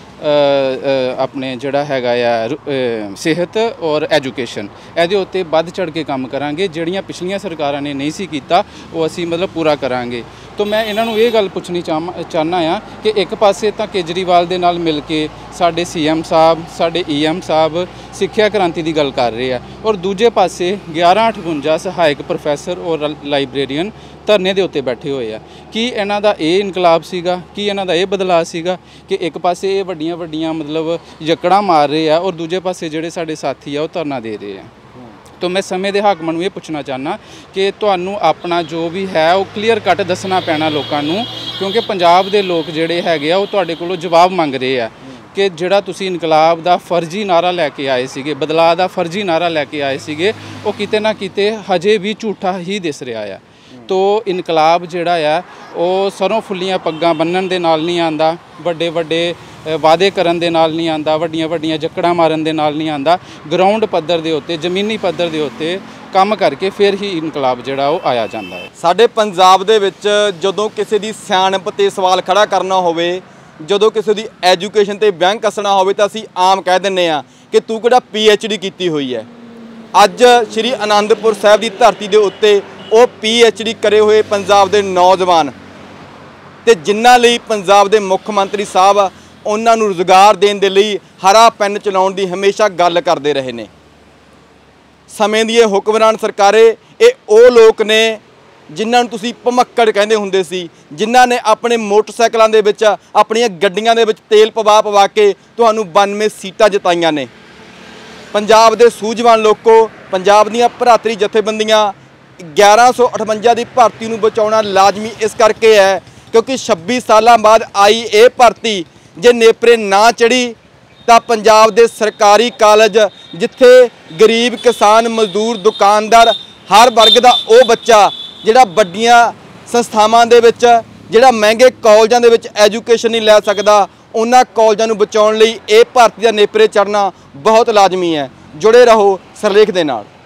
ਆਪਣੇ ਜਿਹੜਾ ਹੈਗਾ ਆ ਸਿਹਤ ਔਰ ਐਜੂਕੇਸ਼ਨ ਇਹਦੇ ਉੱਤੇ ਵੱਧ ਚੜ੍ਹ ਕੇ ਕੰਮ ਕਰਾਂਗੇ, ਜਿਹੜੀਆਂ ਪਿਛਲੀਆਂ ਸਰਕਾਰਾਂ ਨੇ ਨਹੀਂ ਸੀ ਕੀਤਾ ਉਹ ਅਸੀਂ ਮਤਲਬ ਪੂਰਾ ਕਰਾਂਗੇ। तो मैं इन्हों ये गल पूछनी चाह चाहना आ कि एक पासे तो केजरीवाल दे नाल मिल के साडे सी एम साहब साडे ई एम साहब सिक्ख्या क्रांति की गल कर रहे हैं, और दूजे पासे ग्यारह अठवंजा सहायक प्रोफैसर और लाइब्रेरीयन धरने के उत्ते बैठे हुए हैं। कि इन्हां दा ये इनकलाब सीगा, कि इन्हां दा ये बदलाव सीगा कि एक पासे ये वड्डियां वड्डियां मतलब जकड़ा मार रहे हैं और दूजे पासे जिहड़े साडे साथी आ वो धरना दे रहे हैं। तो मैं समय के हाकमां नूं ये पुछना चाहना कि तुहानूं अपना जो भी है वो क्लीयर कट दसना पैना लोकां नूं, क्योंकि पंजाब दे लोग जिहड़े हैगे आ वो तुहाडे कोलों जवाब मंग रहे आ कि जिहड़ा तुसीं इनकलाब दा फर्जी नारा लैके आए सीगे, बदलाव दा फर्जी नारा लैके आए सीगे, वो किते ना किते हजे भी झूठा ही दिस रहा है। तो इनकलाब जिहड़ा आ वो सरों फुल्लियां पग्गां बन्नण दे नाल नहीं आंदा, वड्डे वड्डे वादे करन दे नाल नहीं आंदा, वड्डियां वड्डियां जकड़ां मारन दे नाल नहीं आंदा। ग्राउंड पੱਧਰ ਦੇ ਉੱਤੇ ਜ਼ਮੀਨੀ ਪੱਧਰ ਦੇ ਉੱਤੇ ਕੰਮ ਕਰਕੇ ਫਿਰ ਹੀ ਇਨਕਲਾਬ ਜਿਹੜਾ ਉਹ ਆਇਆ ਜਾਂਦਾ ਹੈ। ਸਾਡੇ ਪੰਜਾਬ ਦੇ ਵਿੱਚ ਜਦੋਂ ਕਿਸੇ ਦੀ ਸਿਆਣਪ ਤੇ ਸਵਾਲ ਖੜਾ ਕਰਨਾ ਹੋਵੇ, ਜਦੋਂ ਕਿਸੇ ਦੀ ਐਜੂਕੇਸ਼ਨ ਤੇ ਬੈਂਕ ਕੱਸਣਾ ਹੋਵੇ ਤਾਂ ਅਸੀਂ ਆਮ ਕਹਿ ਦਿੰਨੇ ਆ ਕਿ ਤੂੰ ਕਿਹੜਾ ਪੀ ਐਚ ਡੀ ਕੀਤੀ ਹੋਈ ਹੈ। ਅੱਜ ਸ਼੍ਰੀ ਆਨੰਦਪੁਰ ਸਾਹਿਬ ਦੀ ਧਰਤੀ ਦੇ ਉੱਤੇ ਉਹ ਪੀ ਐਚ ਡੀ ਕਰੇ ਹੋਏ ਪੰਜਾਬ ਦੇ ਨੌਜਵਾਨ ਤੇ ਜਿਨ੍ਹਾਂ ਲਈ ਪੰਜਾਬ ਦੇ ਮੁੱਖ ਮੰਤਰੀ ਸਾਹਿਬ ਉਹਨਾਂ ਨੂੰ ਰੁਜ਼ਗਾਰ ਦੇਣ ਦੇ ਲਈ ਹਰਾ ਪੈਨ ਚਲਾਉਣ ਦੀ ਹਮੇਸ਼ਾ ਗੱਲ ਕਰਦੇ ਰਹੇ ਨੇ। ਸਮੇਂ ਦੀ ਇਹ ਹੁਕਮਰਾਨ ਸਰਕਾਰੇ ਇਹ ਉਹ ਲੋਕ ਨੇ ਜਿਨ੍ਹਾਂ ਨੂੰ ਤੁਸੀਂ ਭਮੱਕੜ ਕਹਿੰਦੇ ਹੁੰਦੇ ਸੀ, ਜਿਨ੍ਹਾਂ ਨੇ ਆਪਣੇ ਮੋਟਰਸਾਈਕਲਾਂ ਦੇ ਵਿੱਚ ਆਪਣੀਆਂ ਗੱਡੀਆਂ ਦੇ ਵਿੱਚ ਤੇਲ ਪਵਾ ਪਵਾ ਕੇ ਤੁਹਾਨੂੰ ਬਾਨਵੇਂ ਸੀਟਾਂ ਜਿਤਾਈਆਂ ਨੇ। ਪੰਜਾਬ ਦੇ ਸੂਝਵਾਨ ਲੋਕੋ, ਪੰਜਾਬ ਦੀਆਂ ਭਰਾਤਰੀ ਜਥੇਬੰਦੀਆਂ ਗਿਆਰਾਂ ਸੌ ਅਠਵੰਜਾ ਦੀ ਭਰਤੀ ਨੂੰ ਬਚਾਉਣਾ ਲਾਜ਼ਮੀ ਇਸ ਕਰਕੇ ਹੈ ਕਿਉਂਕਿ ਛੱਬੀ ਸਾਲਾਂ ਬਾਅਦ ਆਈ ਇਹ ਭਰਤੀ ਜੇ ਨੇਪਰੇ ਨਾ ਚੜੀ ਤਾਂ ਪੰਜਾਬ ਦੇ ਸਰਕਾਰੀ ਕਾਲਜ ਜਿੱਥੇ ਗਰੀਬ ਕਿਸਾਨ ਮਜ਼ਦੂਰ ਦੁਕਾਨਦਾਰ ਹਰ ਵਰਗ ਦਾ ਉਹ ਬੱਚਾ ਜਿਹੜਾ ਵੱਡੀਆਂ ਸੰਸਥਾਵਾਂ ਦੇ ਵਿੱਚ ਜਿਹੜਾ ਮਹਿੰਗੇ ਕਾਲਜਾਂ ਦੇ ਵਿੱਚ ਐਜੂਕੇਸ਼ਨ ਨਹੀਂ ਲੈ ਸਕਦਾ, ਉਹਨਾਂ ਕਾਲਜਾਂ ਨੂੰ ਬਚਾਉਣ ਲਈ ਇਹ ਭਰਤੀ ਦਾ ਨੇਪਰੇ ਚੜ੍ਹਨਾ ਬਹੁਤ ਲਾਜ਼ਮੀ ਹੈ। ਜੁੜੇ ਰਹੋ ਸਿਰਲੇਖ ਦੇ ਨਾਲ।